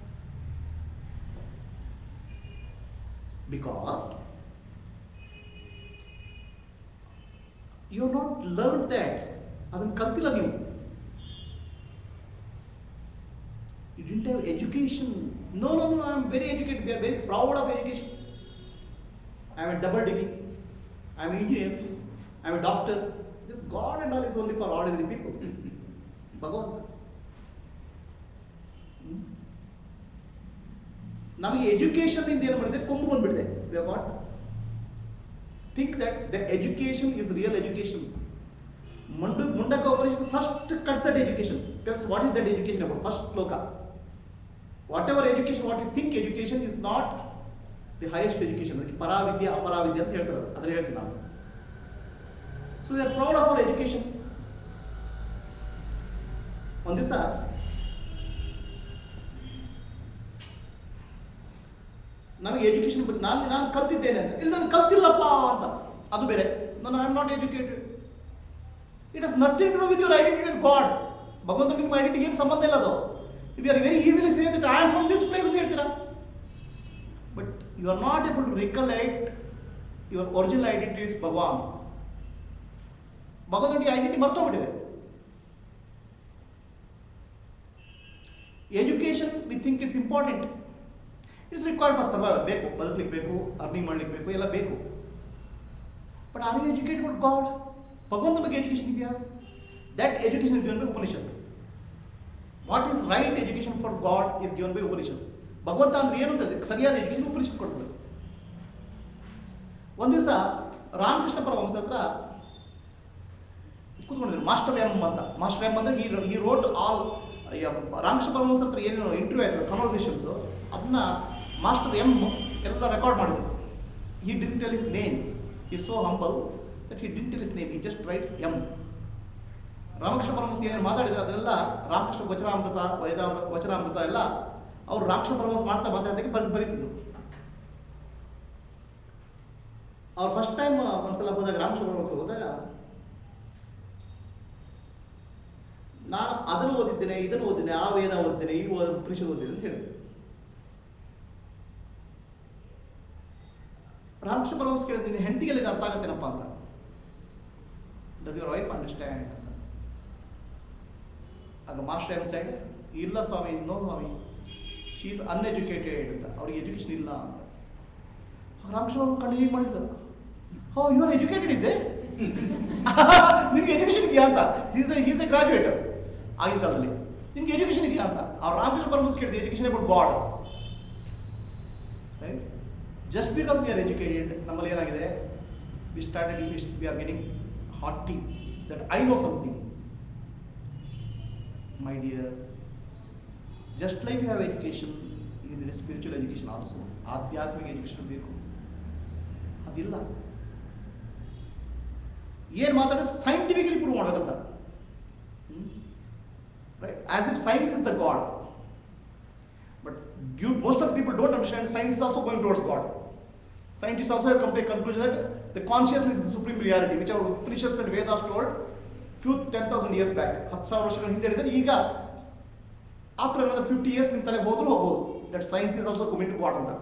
Because you have not learn that. ಅದನ್ನು ಕಲ್ತಿಲ್ಲ ನೀವು. You didn't have education. No no no, I am very educated. We are very proud of education. I am a double degree, I am an engineer, I am a doctor. This God and all is only for ordinary people. Bhagavanta. ನಮಗೆ education ಇಂದ ಏನು ಮಾಡಿದೆ? ಕೊಂಬು ಬಂದ್ಬಿಟ್ಟಿದೆ. We have got think that the education is real education. Mundu Mundaka Upanishad first cuts that education. Tells what is that education about. First sloka. Whatever education, what you think education is not the highest education. ಅದಕ್ಕೆ ಪರಾವಿದ್ಯೆ ಅಪರಾವಿದ್ಯೆ ಅಂತ ಹೇಳ್ತಾರೆ. ಅದನ್ನ ಹೇಳ್ತೀನಿ ನಾನು. So we are proud of our education. ಒಂದು ದಿವಸ ನಮಗೆ education ಬಗ್ಗೆ ನಾನು ನಾನು ಕಲ್ತಿದ್ದೇನೆ ಅಂತ, ಇಲ್ಲ ನಾನು ಕಲ್ತಿಲ್ಲಪ್ಪ ಅಂತ, ಅದು ಬೇರೆ. ನಾನು I am not educated. It has nothing to do with your identity with God. ಭಗವಂತ ನಿಮ್ಮ ಐಡೆಂಟಿಟಿ ಏನು ಸಂಬಂಧ ಇಲ್ಲ ಅದು. We are very easily say that I am from this place ಅಂತ ಹೇಳ್ತೀರಾ. But you are not able to recollect your original identity is Bhagavan. Bhagavan identity marthogbidide. Education, we think it's important. It's required for survival. Beku, baduklik beku, earning ಮಾಡಲಿಕ್ಕೆ ಬೇಕು, ಎಲ್ಲ ಬೇಕು. But are you educated about God? Bhagavan ಬಗ್ಗೆ education ಇದೆಯಾ? That education is given by Upanishad. What is right education for God is given by Upanishad. ಭಗವಂತ ಅಂದ್ರೆ ಏನು ಅಂತ ಸರಿಯಾದ ಎಜುಕೇಶನ್ ಉಪನಿಷತ್ ಕೊಡ್ತದೆ. ಒಂದು ದಿವಸ ರಾಮಕೃಷ್ಣ ಪರಮಹಂಸ ಹತ್ರ ಕೂತ್ಕೊಂಡಿದ್ರು ಮಾಸ್ಟರ್ ಎಂ ಅಂತ. ಮಾಸ್ಟರ್ ಎಂ ಅಂದ್ರೆ ಈ ರೋಟ್ ಆಲ್ ರಾಮಕೃಷ್ಣ ಪರಮಹಂಸ ಹತ್ರ ಏನು ಇಂಟರ್ವ್ಯೂ ಆಯ್ತು, ಕನ್ವರ್ಸೇಷನ್ಸ್, ಅದನ್ನ ಮಾಸ್ಟರ್ ಎಂ ಎಲ್ಲ ರೆಕಾರ್ಡ್ ಮಾಡಿದ್ರು. He didn't tell his name. He so humble that he didn't tell his name. He just writes M. Ramakrishna Paramahamsa ಏನೇನು ಮಾತಾಡಿದ್ರು ಅದನ್ನೆಲ್ಲ ರಾಮಕೃಷ್ಣ ವಚನಾಮೃತ, ವೇದಾಮೃತ, ವಚನಾಮೃತ ಎಲ್ಲ ಅವ್ರು ರಾಮಕೃಷ್ಣ ಪರಮಹಂಸ ಮಾಡ್ತಾ ಮಾತಾಡ್ದಾಗೆ ಬರೆದು ಬರೀತಿದ್ರು. ಅವ್ರು ಫಸ್ಟ್ ಟೈಮ್ ಒಂದ್ಸಲ ಹೋದಾಗ ರಾಮಕೃಷ್ಣ ಪರಮಹಂಸ ಹೋದಾಗ ನಾನು ಅದನ್ನು ಓದಿದ್ದೇನೆ, ಇದನ್ನು ಓದಿದ್ದೇನೆ, ಆ ವೇದ ಓದಿದ್ದೇನೆ, ಈ ಉಪನಿಷತ್ ಓದಿದ್ದೇನೆ ಅಂತ ಹೇಳಿದ್ರು. ರಾಮಕೃಷ್ಣ ಪರಮಹಂಸ ಕೇಳಿದ್ದೀನಿ, ಹೆಂಡತಿಗೆಲ್ಲ ಇದು ಅರ್ಥ ಆಗತ್ತೇನಪ್ಪ ಅಂತ. ಡಸ್ ಯುವರ್ ವೈಫ್ ಅಂಡರ್ಸ್ಟ್ಯಾಂಡ್ ಅಂತ. ಆಗ ಮಾಸ್ಟರ್ ಎಂ ಸೈಡ್, ಇಲ್ಲ Swami, no Swami, she is uneducated ಅಂತ, ಅವ್ರಿಗೆ ಎಜುಕೇಶನ್ ಇಲ್ಲ ಅಂತ. ರಾಮಕೃಷ್ಣ ಅವರು ಕಣ್ಣು ಹೀಗೆ ಮಾಡಿದ್ರು. Oh, you are educated is a ನಿಮ್ಗೆ ಎಜುಕೇಶನ್ ಇದೆಯಾ ಅಂತ. ಹೀಸ್ ಹೀಸ್ ಎ ಗ್ರಾಜುಯೇಟ್ ಆಗಿನ ಕಾಲದಲ್ಲಿ. ನಿಮ್ಗೆ ಎಜುಕೇಶನ್ ಇದೆಯಾ ಅಂತ. ಅವ್ರು ರಾಮಕೃಷ್ಣ ಪರಮಹಂಸ ಕೇಳಿದೆ education about God. Right? Just because we are educated, ನಮ್ಮಲ್ಲಿ ಏನಾಗಿದೆ, we started we are getting haughty that I know something. My dear, just like you have education, you need a spiritual education also. ಆಧ್ಯಾತ್ಮಿಕ education ಬೇಕು, ಅದಿಲ್ಲ. ಏನು ಮಾತಾಡೋ scientifically prove ಮಾಡೋದಂತ, right? As if science is the God. But you, most of the people don't understand science is also going towards God. Scientists also have come to a conclusion that the consciousness is the supreme reality, which our Upanishads and Vedas told few ten thousand years back. ಹತ್ತು ಸಾವಿರ ವರ್ಷಗಳ ಹಿಂದೆ ಹೇಳಿದ್ರೆ ಈಗ after another fifty years ನಿಮ್ಮ ತಲೆಗೆ ಹೋದ್ರು ಹೋಗ್ಬೋದು that science is also coming to God ಅಂತ.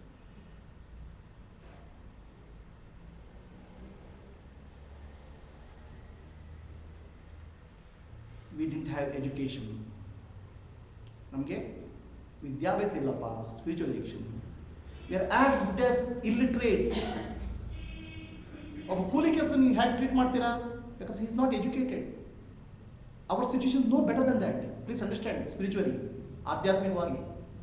We didn't have education. ನಮಗೆ ವಿದ್ಯಾಭ್ಯಾಸ ಇಲ್ಲಪ್ಪ, spiritual education. We are as good as illiterates. ಒಬ್ಬ ಕೂಲಿ ಕೆಲಸ ನೀವು ಹ್ಯಾಗೆ ಟ್ರೀಟ್ ಮಾಡ್ತೀರಾ? Because he is not educated. Our situation no better than that. Please understand, spiritually, ಆಧ್ಯಾತ್ಮಿಕವಾಗಿ.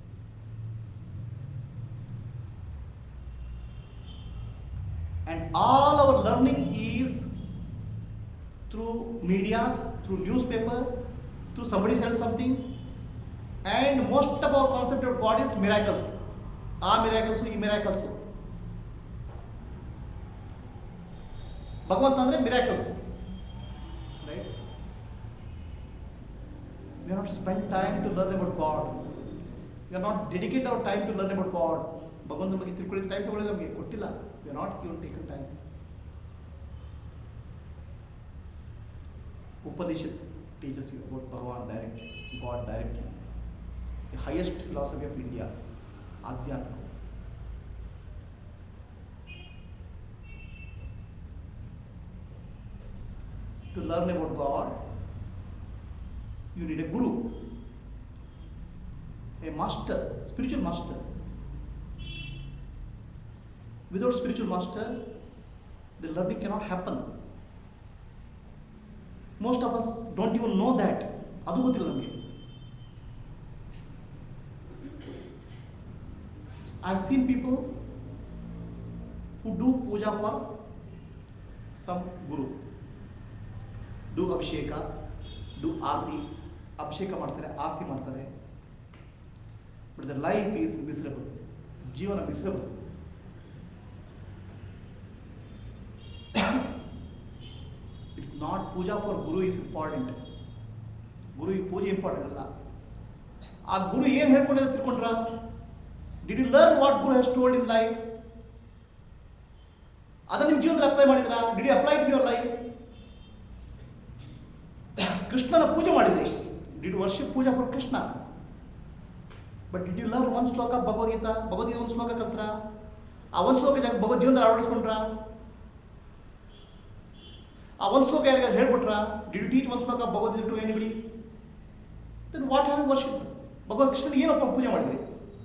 And all our learning is through media, through newspaper, through somebody sells something. And most of our concept of God is miracles. Ah, miracles, ee miracles. Bhagavant andre miracles, right? We have not spent time to learn about God. We have not dedicated our time to learn about God. Bhagavant ಬಗ್ಗೆ ತಿಳ್ಕೊಳ್ಳೋಕೆ time ತಗೊಳ್ಳೋದು ನಮಗೆ ಕೊಟ್ಟಿಲ್ಲ. We are not given taken time. Upanishad teaches you about Bhagavan directly, God directly. The highest philosophy of India, Adhyatma. To learn about God, you need a guru, a master, spiritual master. Without spiritual master, the learning cannot happen. Most of us don't even know that. Adu gottilla namage. I've seen people who do puja for some guru, do abhisheka, do aarti, abhisheka ಮಾಡ್ತಾರೆ, ಆರತಿ ಮಾಡ್ತಾರೆ. But their life is miserable. ಜೀವನ miserable. It's not puja for guru is important. Guru ಪೂಜೆ important ಅಲ್ಲ. ಆ ಗುರು ಏನು ಹೇಳ್ಕೊಂಡಿದ್ದ ತಿಳ್ಕೊಂಡ್ರ? Did you learn what Guru has told in life? ಅದನ್ನು ನಿಮ್ಮ ಜೀವನದಲ್ಲಿ ಅಪ್ಲೈ ಮಾಡಿದ್ರಾ? Did you apply it in your life? ಕೃಷ್ಣನ ಪೂಜೆ ಮಾಡಿದ್ರಿ. Did you worship puja for Krishna? But did you learn one ಶ್ಲೋಕ ಭಗವದ್ಗೀತಾ? ಭಗವದ್ಗೀತಾ ಒಂದು ಶ್ಲೋಕ ಕಲ್ತ್ರ? ಆ ಒಂದು ಶ್ಲೋಕ ಭಗವದ್ ಜೀವನದಲ್ಲಿ ಅಳವಡಿಸ್ಕೊಂಡ್ರ? ಆ ಒಂದು ಶ್ಲೋಕ ಯಾರಿಗಾದ್ರು ಹೇಳ್ಬಿಟ್ರ? Did you teach one ಶ್ಲೋಕ Bhagavad Gita to anybody? Then what have you worshipped? ಭಗವದ್ ಕೃಷ್ಣನಿಗೆ ಏನಪ್ಪ ಪೂಜೆ ಮಾಡಿದ್ರಿ?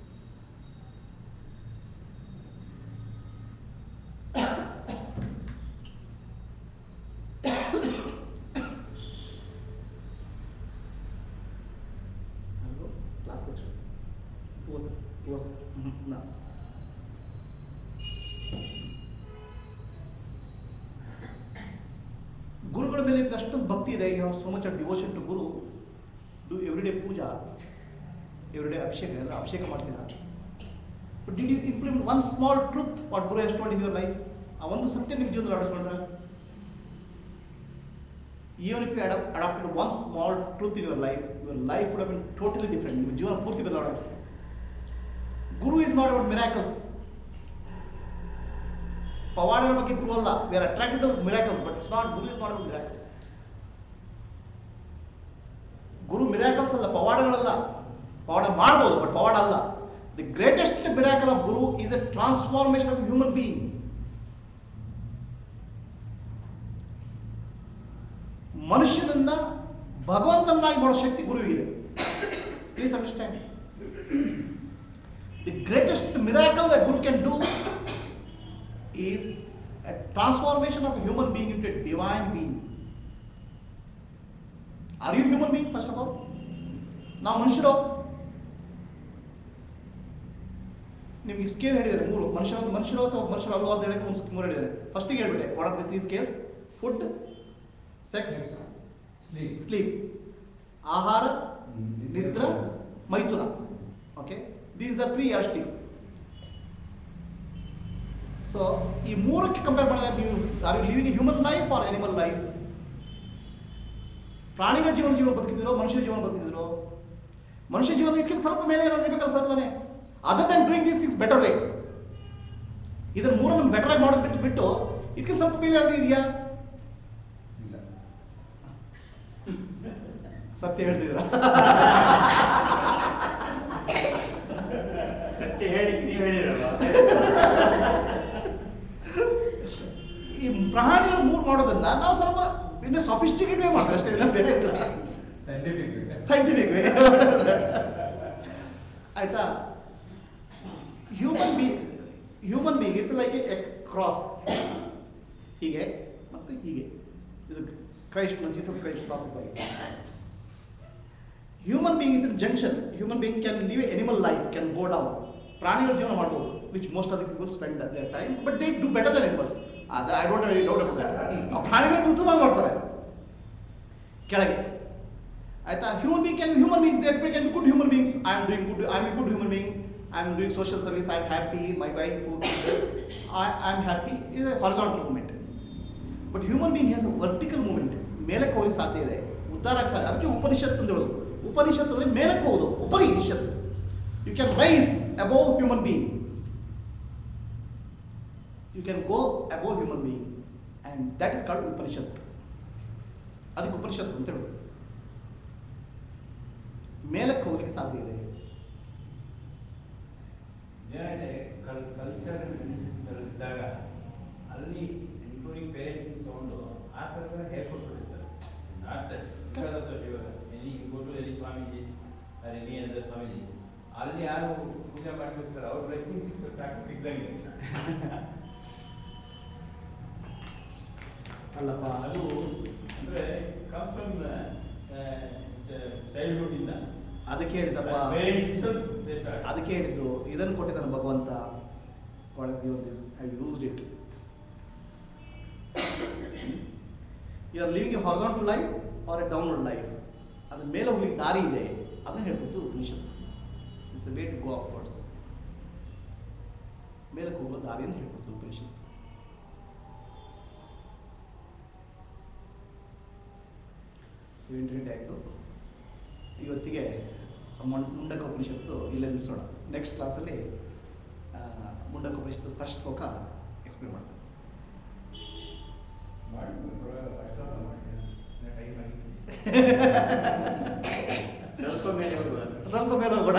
ಗುರುಗಳ ಮೇಲೆ ಅಷ್ಟೊಂದು ಭಕ್ತಿ ಇದೆ. You have so much of devotion to guru. Do every day puja, every day abhisheka, ಎಲ್ಲ ಅಭಿಷೇಕ ಮಾಡ್ತೀರಾ? But did you implement one small truth what guru has told in your life? ಆ ಒಂದು ಸತ್ಯ ನಿಮ್ಮ ಜೀವನದಲ್ಲಿ ಅಳವಡಿಸ್ಕೊಂಡ್ರ? Even if you adapt, adopted one small truth in your life, your life would have been totally different. Your ಜೀವನ ಪೂರ್ತಿ ಬದಲಾವಣೆ. Guru is not about miracles. ಪವಾಡಗಳ ಬಗ್ಗೆ ಗುರು ಅಲ್ಲ. We are attracted to miracles, but it's not. Guru is not about miracles. ಗುರು miracles ಅಲ್ಲ, ಪವಾಡಗಳಲ್ಲ. ಪವಾಡ ಮಾಡಬಹುದು, ಬಟ್ ಪವಾಡ ಅಲ್ಲ. The greatest miracle of Guru is a transformation of a human being. ಮನುಷ್ಯನನ್ನ ಭಗವಂತನಾಗಿ ಮಾಡೋ ಶಕ್ತಿ ಗುರುವಿಗಿದೆ. Please understand. The greatest miracle that Guru can do is a transformation of a human being into a divine being. Are you a human being, first of all? ನಾವು ಮನುಷ್ಯರು. ನಿಮ್ಗೆ scale ಹೇಳಿದ್ದಾರೆ ಮೂರು. ಮನುಷ್ಯ ಮನುಷ್ಯರು ಅಥವಾ ಮನುಷ್ಯರು ಅಲ್ವಾ ಅಂತ ಹೇಳಕ್ಕೆ ಒಂದು ಮೂರು ಹೇಳಿದ್ದಾರೆ. ಫಸ್ಟಿಗೆ ಹೇಳ್ಬಿಟ್ಟೆ, what are the three scales? Food, sex, sleep. ಆಹಾರ, ನಿದ್ರ, ಮೈಥುನ. Okay, these the three yardsticks. So ಈ ಮೂರಕ್ಕೆ ಕಂಪೇರ್ ಮಾಡಿದಾಗ ನೀವು are you living a human life or animal life? ಪ್ರಾಣಿಗಳ ಜೀವನ ಜೀವನ ಬದುಕಿದ್ರು, ಮನುಷ್ಯರ ಜೀವನ ಬದುಕಿದ್ರು. ಮನುಷ್ಯ ಜೀವನ ಇದಕ್ಕಿಂತ ಸ್ವಲ್ಪ ಮೇಲೆ ಏನಾದ್ರು ಇರಬೇಕಲ್ಲ ಸರ್ ತಾನೆ. Other than doing these things better way. ಇದನ್ನ ಮೂರನ್ನು ಬೆಟರ್ ಆಗಿ ಮಾಡೋದು ಬಿಟ್ಟು ಬಿಟ್ಟು ಇದಕ್ಕಿಂತ ಸ್ವಲ್ಪ ಮೇಲೆ ಏನಾದ್ರು ಇದೆಯಾ? ಇಲ್ಲ. ಸತ್ಯ ಹೇಳ್ತಿದ್ದೀರಾ? ಸತ್ಯ ಹೇಳಿ ನೀವು ಹೇಳಿರಲ್ಲ. ಈ ಪ್ರಾಣಿಗಳು ಮೂರು ಮಾಡೋದನ್ನ ನಾವು ಸ್ವಲ್ಪ ಇನ್ನು ಸೊಫಿಸ್ಟಿಕೇಟ್ ವೇ ಮಾಡ್ತಾರೆ ಅಷ್ಟೇ, ಇಲ್ಲ ಬೇರೆ ಇಲ್ಲ. Scientific scientific way. ಆಯ್ತಾ? Human be human being is like a cross. ಹೀಗೆ ಮತ್ತು ಹೀಗೆ. ಇದು ಕ್ರೈಸ್ಟ್, ಜೀಸಸ್ ಕ್ರೈಸ್ಟ್ ಕ್ರಾಸ್ ಇದ್ದಾಗ. Human being is in junction. Human being can live a animal life, can go down. ಪ್ರಾಣಿಗಳ ಜೀವನ ಮಾಡ್ಬೋದು, which most of the people spend their time, but they do better than animals. ಅದು I don't doubt about that. ಆ ಪ್ರಾಣಿಗಳು ಉತ್ತಮವಾಗಿ ಮಾಡ್ತಾರೆ ಕೆಳಗೆ. ಆಯ್ತಾ? Human being can human beings there can be good human beings. I am doing good, I am a good human being. I am doing social service, I am happy, my wife, I, I am happy, is a horizontal movement. But human being has a vertical movement. ಮೇಲಕ್ಕೆ ಹೋಗಿ ಸಾಧ್ಯ ಇದೆ, ಉದ್ಧಾರ ಆಗ್ತದೆ. ಅದಕ್ಕೆ ಉಪನಿಷತ್ ಅಂತ ಹೇಳೋದು. ಉಪನಿಷತ್ ಅಂದರೆ ಮೇಲಕ್ಕೆ ಹೋಗೋದು, ಉಪನಿಷತ್. You can rise above human being, you can go above human being, and that is called Upanishad. ಅದಕ್ಕೆ ಉಪನಿಷತ್ ಅಂತ ಹೇಳೋದು. ಮೇಲಕ್ಕೆ ಹೋಗ್ಲಿಕ್ಕೆ ಸಾಧ್ಯ ಇದೆ. ಕಲ್ ಕಲ್ಚರ್ ಇದ್ದಾಗ ಅಲ್ಲಿ ಇನ್ಕ್ಲೂಡಿಂಗ್ ಪೇರೆಂಟ್ಸ್ ತಗೊಂಡು ಆ ಥರ ಹೇಳ್ಕೊಟ್ಬಿಟ್ಟಿರ್ತಾರೆ. ನಾಟ್ ಎನಿ ಗೊಟ್ಟು ಎಲ್ಲಿ ಸ್ವಾಮೀಜಿ ಎನಿ ಅಂದ್ರೆ ಸ್ವಾಮೀಜಿ ಅಲ್ಲಿ ಯಾರು ಪೂಜೆ ಮಾಡ್ತಿರ್ತಾರೆ ಅವ್ರ ಬ್ಲೆಸ್ಸಿಂಗ್ ಸಿಗ್ತಾರೆ ಸಾಕು, ಸಿಗ್ದಂಗೆ. ಅಲ್ಲಪ್ಪ, ಅದು ಅಂದರೆ ಕಮ್ ಫ್ರಮ್ ಚೈಲ್ಡ್ಹುಡ್ ಇಂದ. ಅದಕ್ಕೆ ಹೇಳಿದಪ್ಪ, ಅದಕ್ಕೆ ಹೇಳಿದ್ದು ಇದನ್ನು ಕೊಟ್ಟಿದ್ದಾನೆ ಭಗವಂತ. God has given this, I have used it. You are living a horizontal life or a downward life. ಅದ್ರ ಮೇಲೆ ಹೋಗ್ಲಿಕ್ಕೆ ದಾರಿ ಇದೆ, ಅದನ್ನ ಹೇಳ್ಕೊಡ್ತು ಉಪನಿಷತ್. It's a way to go upwards. ಮೇಲಕ್ಕೆ ಹೋಗೋ ದಾರಿಯನ್ನು ಹೇಳ್ಕೊಡ್ತು ಉಪನಿಷತ್. ಸೊ ಇಂಟರ್ನೆಟ್ ಆಯಿತು. ಇವತ್ತಿಗೆ ಮುಂಡಕ ಉಪನಿಷತ್ತು ಇಲ್ಲೇ ನಿಲ್ಲಿಸೋಣ. ನೆಕ್ಸ್ಟ್ ಕ್ಲಾಸಲ್ಲಿ ಮುಂಡಕ ಉಪನಿಷತ್ತು ಫಸ್ಟ್ ಶ್ಲೋಕ ಎಕ್ಸ್ಪ್ಲೇನ್ ಮಾಡ್ತಾರೆ. ಸ್ವಲ್ಪ ಮೇಲೆ ಹೋಗುವ, ಸ್ವಲ್ಪ ಮೇಲೆ ಹೋಗೋಣ.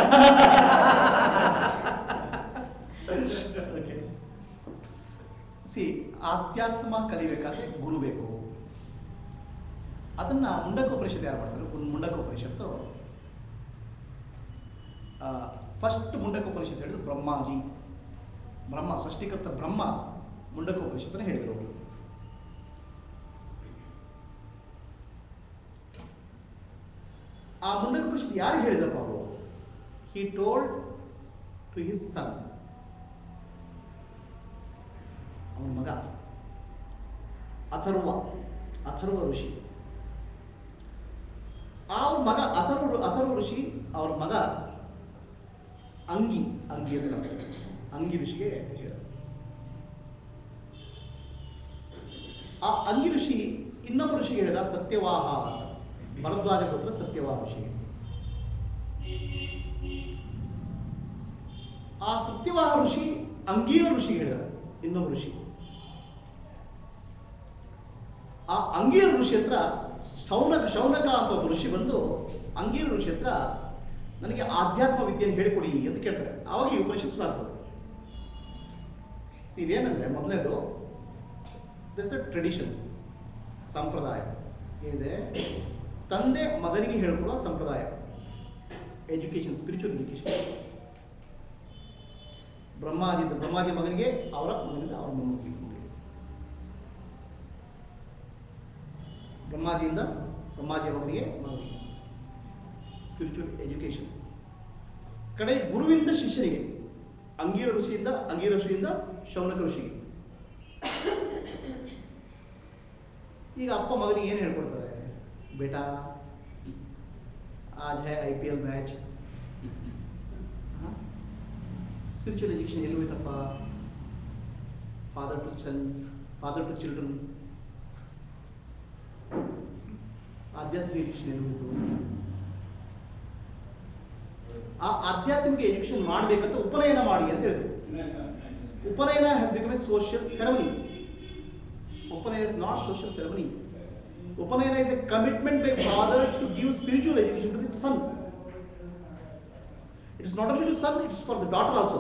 ಓಕೆ, ಸಿ ಆಧ್ಯಾತ್ಮ ಕಲಿಬೇಕಾದ್ರೆ ಗುರು ಬೇಕು. ಅದನ್ನ ಮುಂಡಕ ಉಪನಿಷತ್ತು ಯಾರು ಮಾಡ್ತಾರೆ? ಮುಂಡಕ ಉಪನಿಷತ್ತು ಫಸ್ಟ್ ಮುಂಡಕ ಉಪನಿಷತ್ತು ಹೇಳಿದ್ರು ಬ್ರಹ್ಮಾಜಿ. ಬ್ರಹ್ಮ ಸೃಷ್ಟಿಕರ್ತ ಬ್ರಹ್ಮ ಮುಂಡಕ ಉಪನಿಷತ್ತನ್ನ ಹೇಳಿದ್ರು ಅವರು. ಆ ಮುಂಡಕ ಉಪನಿಷತ್ತು ಯಾರು ಹೇಳಿದ್ರಪ್ಪ ಅವರು? He told to his son, ಅವನ ಮಗ ಅಥರ್ವ, ಅಥರ್ವ ಋಷಿ. ಅವ್ರ ಮಗ ಅಥರ್ವ ಅಥರ್ವ ಋಷಿ ಅವ್ರ ಮಗ ಅಂಗಿ, ಅಂಗಿ ಅಂತ ಕರೀತಾರೆ. ಅಂಗಿ ಋಷಿಗೆ ಹೇಳಿದ. ಆ ಅಂಗಿ ಋಷಿ ಇನ್ನೊಬ್ಬ ಋಷಿಗೆ ಹೇಳಿದ ಸತ್ಯವಾಹ ಅಂತ. ಭರದ್ವಾಜ ಗೋತ್ರ ಸತ್ಯವಾಹ ಋಷಿಗೆ. ಆ ಸತ್ಯವಾಹ ಋಷಿ ಅಂಗೀರ ಋಷಿಗೆ ಹೇಳಿದ, ಇನ್ನೊಬ್ಬ ಋಷಿ. ಆ ಅಂಗೀರ ಋಷಿ ಹತ್ರ ಶೌನಕ ಶೌನಕ ಅಂತ ಒಬ್ಬ ಋಷಿ ಬಂದು ಅಂಗೀರ ಋಷಿ ಹತ್ರ ನನಗೆ ಆಧ್ಯಾತ್ಮ ವಿದ್ಯೆಯನ್ನು ಹೇಳಿಕೊಡಿ ಅಂತ ಕೇಳ್ತಾರೆ. ಆವಾಗ ಈ ಉಪನಿಷತ್ತು ಶುರು ಆಗ್ತದೆ. ಇದೇನಂದ್ರೆ ಮೊದಲನೇದು ದಟ್ಸ್ ಅ ಟ್ರೆಡಿಷನ್, ಸಂಪ್ರದಾಯ ಏನಿದೆ, ತಂದೆ ಮಗನಿಗೆ ಹೇಳಿಕೊಡುವ ಸಂಪ್ರದಾಯ, education, spiritual education. Brahmaji Brahmaji ಮಗನಿಗೆ, ಅವರ ಮಗನಿಂದ ಅವರ ಮೊಮ್ಮಗನಿಗೆ, ಬ್ರಹ್ಮಾಜಿಯಿಂದ ಬ್ರಹ್ಮಾಜಿಯ ಮಗನಿಗೆ ಮಗನಿಗೆ ಸ್ಪಿರಿಚುವಲ್ ಎಜುಕೇಶನ್. ಕಡೆ ಗುರುವಿಂದ ಶಿಷ್ಯನಿಗೆ, ಅಂಗೀರ ಋಷಿಯಿಂದ ಅಂಗೀರ ಋಷಿಯಿಂದ ಶೌನಕ ಋಷಿಗೆ. ಈಗ ಅಪ್ಪ ಮಗನಿಗೆ ಏನು ಹೇಳ್ಕೊಡ್ತಾರೆ? ಬೇಟಾ आज है I P L match. Spiritual education ಎಲ್ಲಿ ಹೋಯ್ತಪ್ಪ? Father to son, father to children. ಆಧ್ಯಾತ್ಮಿಕ ಎಜುಕೇಶನ್ ಎಲ್ಲಿ ಹೋಯ್ತು? ಆ ಆಧ್ಯಾತ್ಮಿಕ ಎಜುಕೇಶನ್ ಮಾಡಬೇಕಂತ ಉಪನಯನ ಮಾಡಿ ಅಂತ ಹೇಳಿದ್ರು. Upanayana has become a social ceremony. Upanayana is not social ceremony. Upanayana is a commitment by father to give spiritual education to the son. It is not only to son, it is for the daughter also.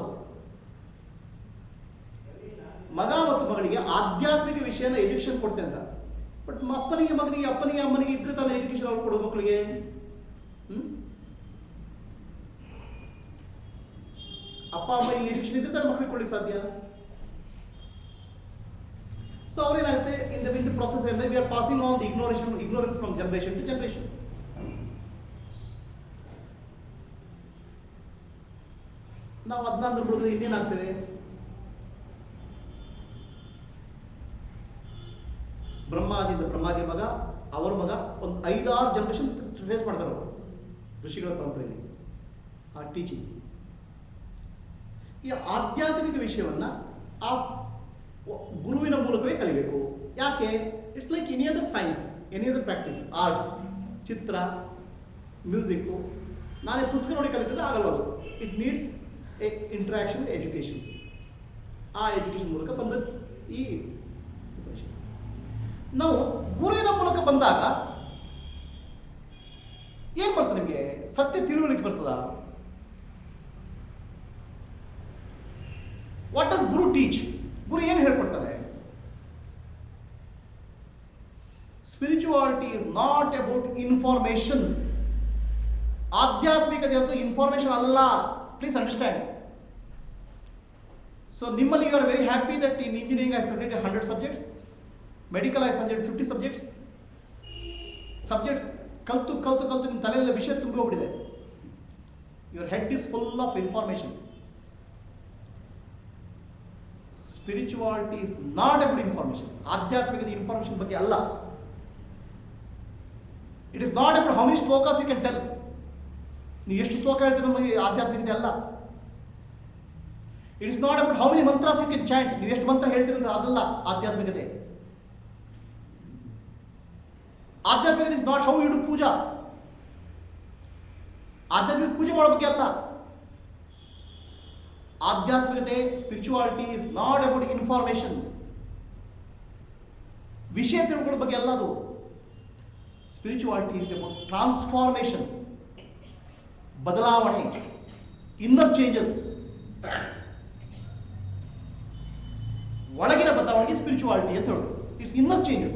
ಮಗ ಮತ್ತು ಮಗನಿಗೆ ಆಧ್ಯಾತ್ಮಿಕ ವಿಷಯನ education ಕೊಡ್ತೇನೆ ಅಂತ. But ಅಪ್ಪನಿಗೆ ಮಗನಿಗೆ ಅಪ್ಪನಿಗೆ ಅಮ್ಮನಿಗೆ ಇದ್ರೆ ತಾನೇ ಎಜುಕೇಶನ್ ಅವ್ರು ಕೊಡೋದು ಮಕ್ಕಳಿಗೆ. ಹ್ಮ್ ಅಪ್ಪ ಅಮ್ಮನಿಗೆ ಎಜುಕೇಶನ್ ಇದ್ರೆ ತಾನೇ ಮಕ್ಕಳಿಗೆ ಕೊಡ್ಲಿಕ್ಕೆ ಸಾಧ್ಯ. So ಅವರೇನಾಗುತ್ತೆ, in the in the process and we are passing on the ignorance ignorance from generation to generation. ನಾವು ಅದನ್ನ ಅಂದ್ರೆ ಬಿಡೋದು ಇನ್ನೇನಾಗ್ತೇವೆ? ಬ್ರಹ್ಮಾಜಿಂದ ಬ್ರಹ್ಮಾಜಿ ಮಗ, ಅವರ ಮಗ, ಒಂದು ಐದಾರು ಜನರೇಷನ್ ಟ್ರೇಸ್ ಮಾಡ್ತಾರೆ ಅವರು ಋಷಿಗಳ ಪರಂಪರೆಯಲ್ಲಿ ಆ ಟೀಚಿಂಗ್. ಈ ಆಧ್ಯಾತ್ಮಿಕ ವಿಷಯವನ್ನ ಆ ಗುರುವಿನ ಮೂಲಕವೇ ಕಲಿಬೇಕು. ಯಾಕೆ? It's like any other science, any other practice, arts, ಚಿತ್ರ, ಮ್ಯೂಸಿಕ್ಕು. ನಾನೇ ಪುಸ್ತಕ ನೋಡಿ ಕಲಿತಿದ್ರೆ ಆಗಲ್ಲ ಅದು. It needs a interaction, education. ಆ ಎಜುಕೇಶನ್ ಮೂಲಕ ಬಂದ ಈ ನಾವು ಗುರುವಿನ ಮೂಲಕ ಬಂದಾಗ ಏನ್ ಬರ್ತದೆ ನಿಮಗೆ? ಸತ್ಯ ತಿಳುವಳಿಕೆ ಬರ್ತದ? What does guru teach? Guru ಏನು ಹೇಳ್ಕೊಡ್ತಾರೆ? Spirituality is not about information. ಆಧ್ಯಾತ್ಮಿಕತೆ ಅದು ಇನ್ಫಾರ್ಮೇಶನ್ ಅಲ್ಲ. Please understand. ಸೊ ನಿಮ್ಮಲ್ಲಿ you are very happy that in engineering I studied hundred subjects, medical I studied fifty subjects. Subject ಕಲ್ತು ಕಲ್ತು ಕಲ್ತು ನಿಮ್ಮ ತಲೆಯಲ್ಲಿ ವಿಷಯ ತುಂಬಿ ಹೋಗ್ಬಿಟ್ಟಿದೆ. Your head is full of information. Spirituality is not about information. ಆಧ್ಯಾತ್ಮಿಕದ ಇನ್ಫಾರ್ಮೇಶನ್ ಬಗ್ಗೆ ಅಲ್ಲ. It is not about how many shlokas you can tell. ನೀವು ಎಷ್ಟು ಶ್ಲೋಕ ಹೇಳ್ತೀರ ನಮಗೆ ಆಧ್ಯಾತ್ಮಿಕತೆ ಅಲ್ಲ. It is not about how many mantras you can chant. ನೀವು ಎಷ್ಟು ಮಂತ್ರ ಹೇಳ್ತೀರ ಅಂತ ಅದಲ್ಲ ಆಧ್ಯಾತ್ಮಿಕತೆ. ಆಧ್ಯಾತ್ಮಿಕತೆ is not how you do puja. ಆಧ್ಯಾತ್ಮಿಕ ಪೂಜೆ ಮಾಡೋ ಬಗ್ಗೆ ಅಲ್ಲ. ಆಧ್ಯಾತ್ಮಿಕತೆ, spirituality is not about information. ವಿಷಯ ತಿಳ್ಕೊಳ್ಳೋ ಬಗ್ಗೆ ಅಲ್ಲ ಅದು. ಸ್ಪಿರಿಚುವಾಲಿಟಿ ಇಸ್ ಅಬೌಟ್ ಟ್ರಾನ್ಸ್ಫಾರ್ಮೇಶನ್, ಬದಲಾವಣೆ, ಇನ್ನರ್ ಚೇಂಜಸ್. ಒಳಗಿನ ಬದಲಾವಣೆಗೆ ಸ್ಪಿರಿಚುವಾಲಿಟಿ ಅಂತ ಹೇಳೋದು. It's inner changes.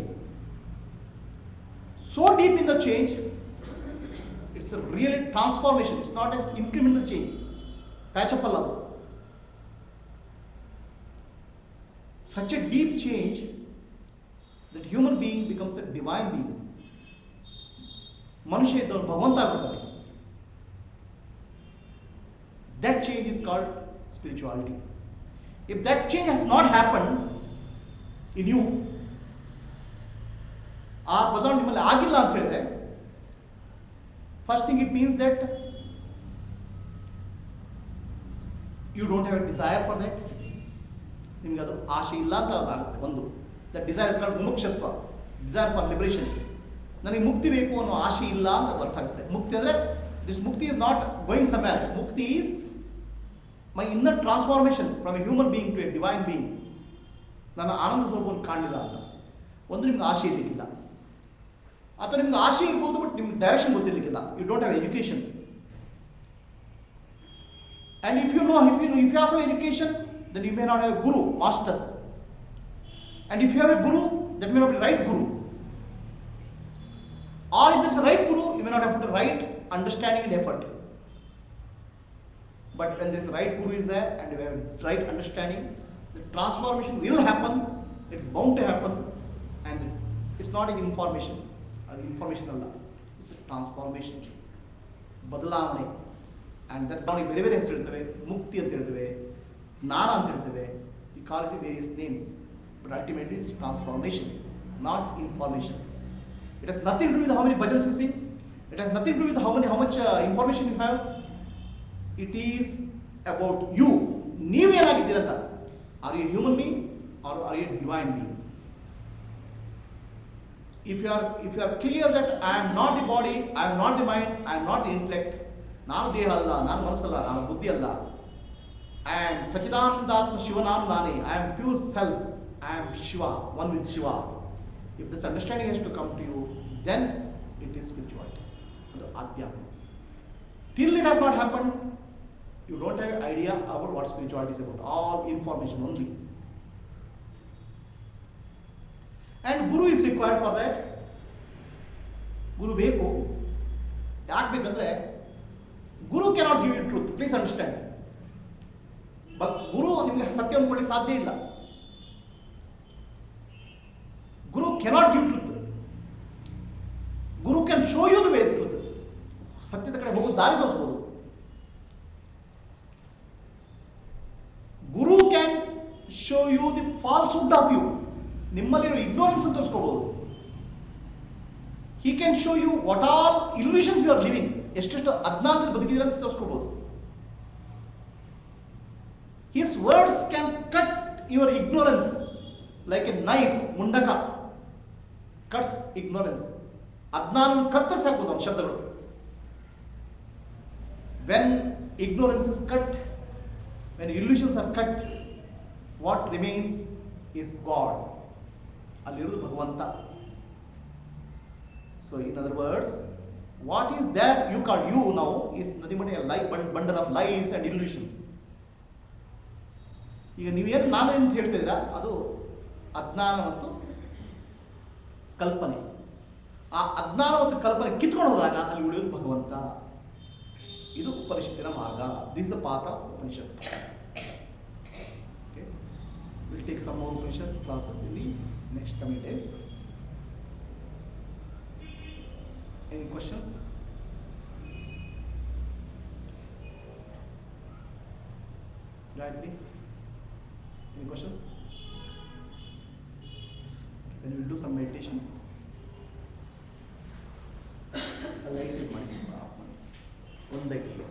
So deep in the change, it's a really transformation. It's not an incremental change. Patch up Allah. Such a deep change that human being becomes a divine being. Manusha iddaru bhagavanta agutare. That change is called spirituality. If that change has not happened in you, ಆ ಬದಲಾವಣೆ ನಿಮ್ಮಲ್ಲಿ ಆಗಿಲ್ಲ ಅಂತ ಹೇಳಿದ್ರೆ, first thing it means that you don't have a desire for that. ನಿಮ್ಗೆ ಅದು ಆಶೆ ಇಲ್ಲ ಅಂತ ಅದಾಗುತ್ತೆ. ಒಂದು ದಟ್ ಡಿಸೈರ್ ಇಸ್ ಕಾಲ್ಡ್ ಮುಮುಕ್ಷತ್ವ, ಡಿಸೈರ್ ಫಾರ್ ಲಿಬರೇಷನ್. ನನಗೆ ಮುಕ್ತಿ ಬೇಕು ಅನ್ನೋ ಆಶೆ ಇಲ್ಲ ಅಂತ ಅರ್ಥ ಆಗುತ್ತೆ. ಮುಕ್ತಿ ಅಂದರೆ this mukti is not going somewhere. Mukti is my inner transformation from a human being to a divine being. ನನ್ನ ಆನಂದ ಸ್ವರೂಪವನ್ನು ಕಾಣಲಿಲ್ಲ ಅಂತ. ಒಂದು ನಿಮ್ಗೆ ಆಶೆ ಇರಲಿಕ್ಕಿಲ್ಲ, ಅಥವಾ ನಿಮ್ಗೆ ಆಶೆ ಇರ್ಬೋದು ಬಟ್ ನಿಮ್ಗೆ ಡೈರೆಕ್ಷನ್ ಗೊತ್ತಿರಲಿಕ್ಕಿಲ್ಲ. You don't have education. And if you know if you if you have education then you may not have a guru, master. And if you have a guru that may not be right guru. Or if it's right guru you may not have put right understanding and effort. But when this right guru is there and we have right understanding, the transformation will happen. It's bound to happen, and it's not an information. An information Allah. It's a transformation. ಬದಲಾವಣೆ. And that ನಾವು ಬೇರೆ ಬೇರೆ ಹೆಸರು ಹೇಳ್ತೇವೆ. ಮುಕ್ತಿ ಅಂತ ಹೇಳ್ತೇವೆ, ಜ್ಞಾನ ಅಂತ ಹೇಳ್ತೇವೆ. We call it various names, but ultimately it's transformation, not information. It has nothing to do with how many bhajans you sing. It has nothing to do with how many, how much uh, information you have. It is about you. ನೀವು ಏನಾಗಿದ್ದೀರಂತ. Are you a human being or are you a divine being? If you are if you are clear that I am not the body, I am not the mind, I am not the intellect, ನಾನು ದೇಹ ಅಲ್ಲ, ನಾನು ಮನಸ್ಸಲ್ಲ, ನಾನು ಬುದ್ಧಿ ಅಲ್ಲ, I am Sachidanandatma Shivanam Nani, I am pure self, I am Shiva, one with Shiva. If this understanding has to come to you, then it is spirituality. Adhyatma. Till it has not happened, you don't have an idea about what spirituality is about. All information only. And Guru is required for that. Guru ಬೇಕು. ಯಾಕೆ ಬೇಕಂದ್ರೆ Guru cannot give you truth. Please understand. But Guru ನಿಮಗೆ ಸತ್ಯ ಅಂದ್ಕೊಳ್ಳಿ ಸಾಧ್ಯ ಇಲ್ಲ. Guru cannot give truth. Guru can show you the way truth. ಸತ್ಯದ ಕಡೆ ಹೋಗೋ ದಾರಿ ತೋರಿಸಬಹುದು. Guru can show you the falsehood of you. ನಿಮ್ಮಲ್ಲಿರೋ ignorance ಅಂತ ತೋರಿಸ್ಕೋಬಹುದು. He can show you what all illusions you are living. ಎಷ್ಟೆಷ್ಟು ಅಜ್ಞಾನದಲ್ಲಿ ಬದುಕಿದ್ದೀರ ಅಂತ ತೋರಿಸ್ಕೋಬಹುದು. His words can cut your ignorance like a knife. Mundaka cuts ignorance. ಅಜ್ಞಾನ ಕತ್ತರಿಸಿ ಹಾಕಬಹುದು ಅವನ ಶಬ್ದಗಳು. When ignorance is cut, when illusions are cut, what remains is God. Alirudu Bhagavanta. So in other words, what is that you call you now is nothing but a lie, bundle of lies and illusion. ಈಗ ನೀವೇನು ನಾನು ಅಂತ ಹೇಳ್ತಿದ್ದೀರಾ ಅದು ಅಜ್ಞಾನ ಮತ್ತು ಕಲ್ಪನೆ. ಆ ಅಜ್ಞಾನ ಮತ್ತು ಕಲ್ಪನೆ ಕಿತ್ಕೊಂಡು ಹೋದಾಗ ಅಲ್ಲಿ ಉಳಿಯೋದು ಭಗವಂತ. ಇದು ಉಪನಿಷತ್ತಿನ ಮಾರ್ಗ. This is the path of Upanishad. Okay. We'll take some more Upanishads classes in the next coming days. Any questions? Gayatri? Any questions? Okay, then we'll do some meditation. A light in my one light here.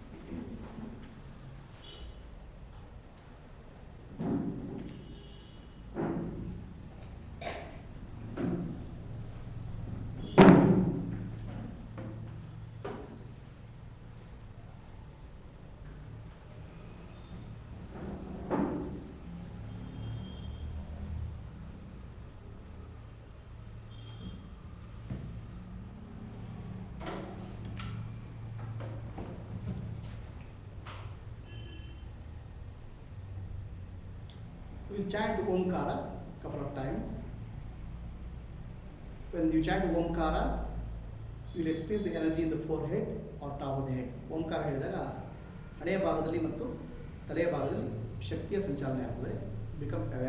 We'll chant Omkara a couple of times. When you chant Omkara, you will experience the energy in the forehead or top of the head. Omkara ಹೇಳಿದಾಗ ಹಣೆಯ ಭಾಗದಲ್ಲಿ ಮತ್ತು ತಲೆಯ ಭಾಗದಲ್ಲಿ ಶಕ್ತಿಯ ಸಂಚಾಲನೆ ಆಗ್ತದೆ. Become aware.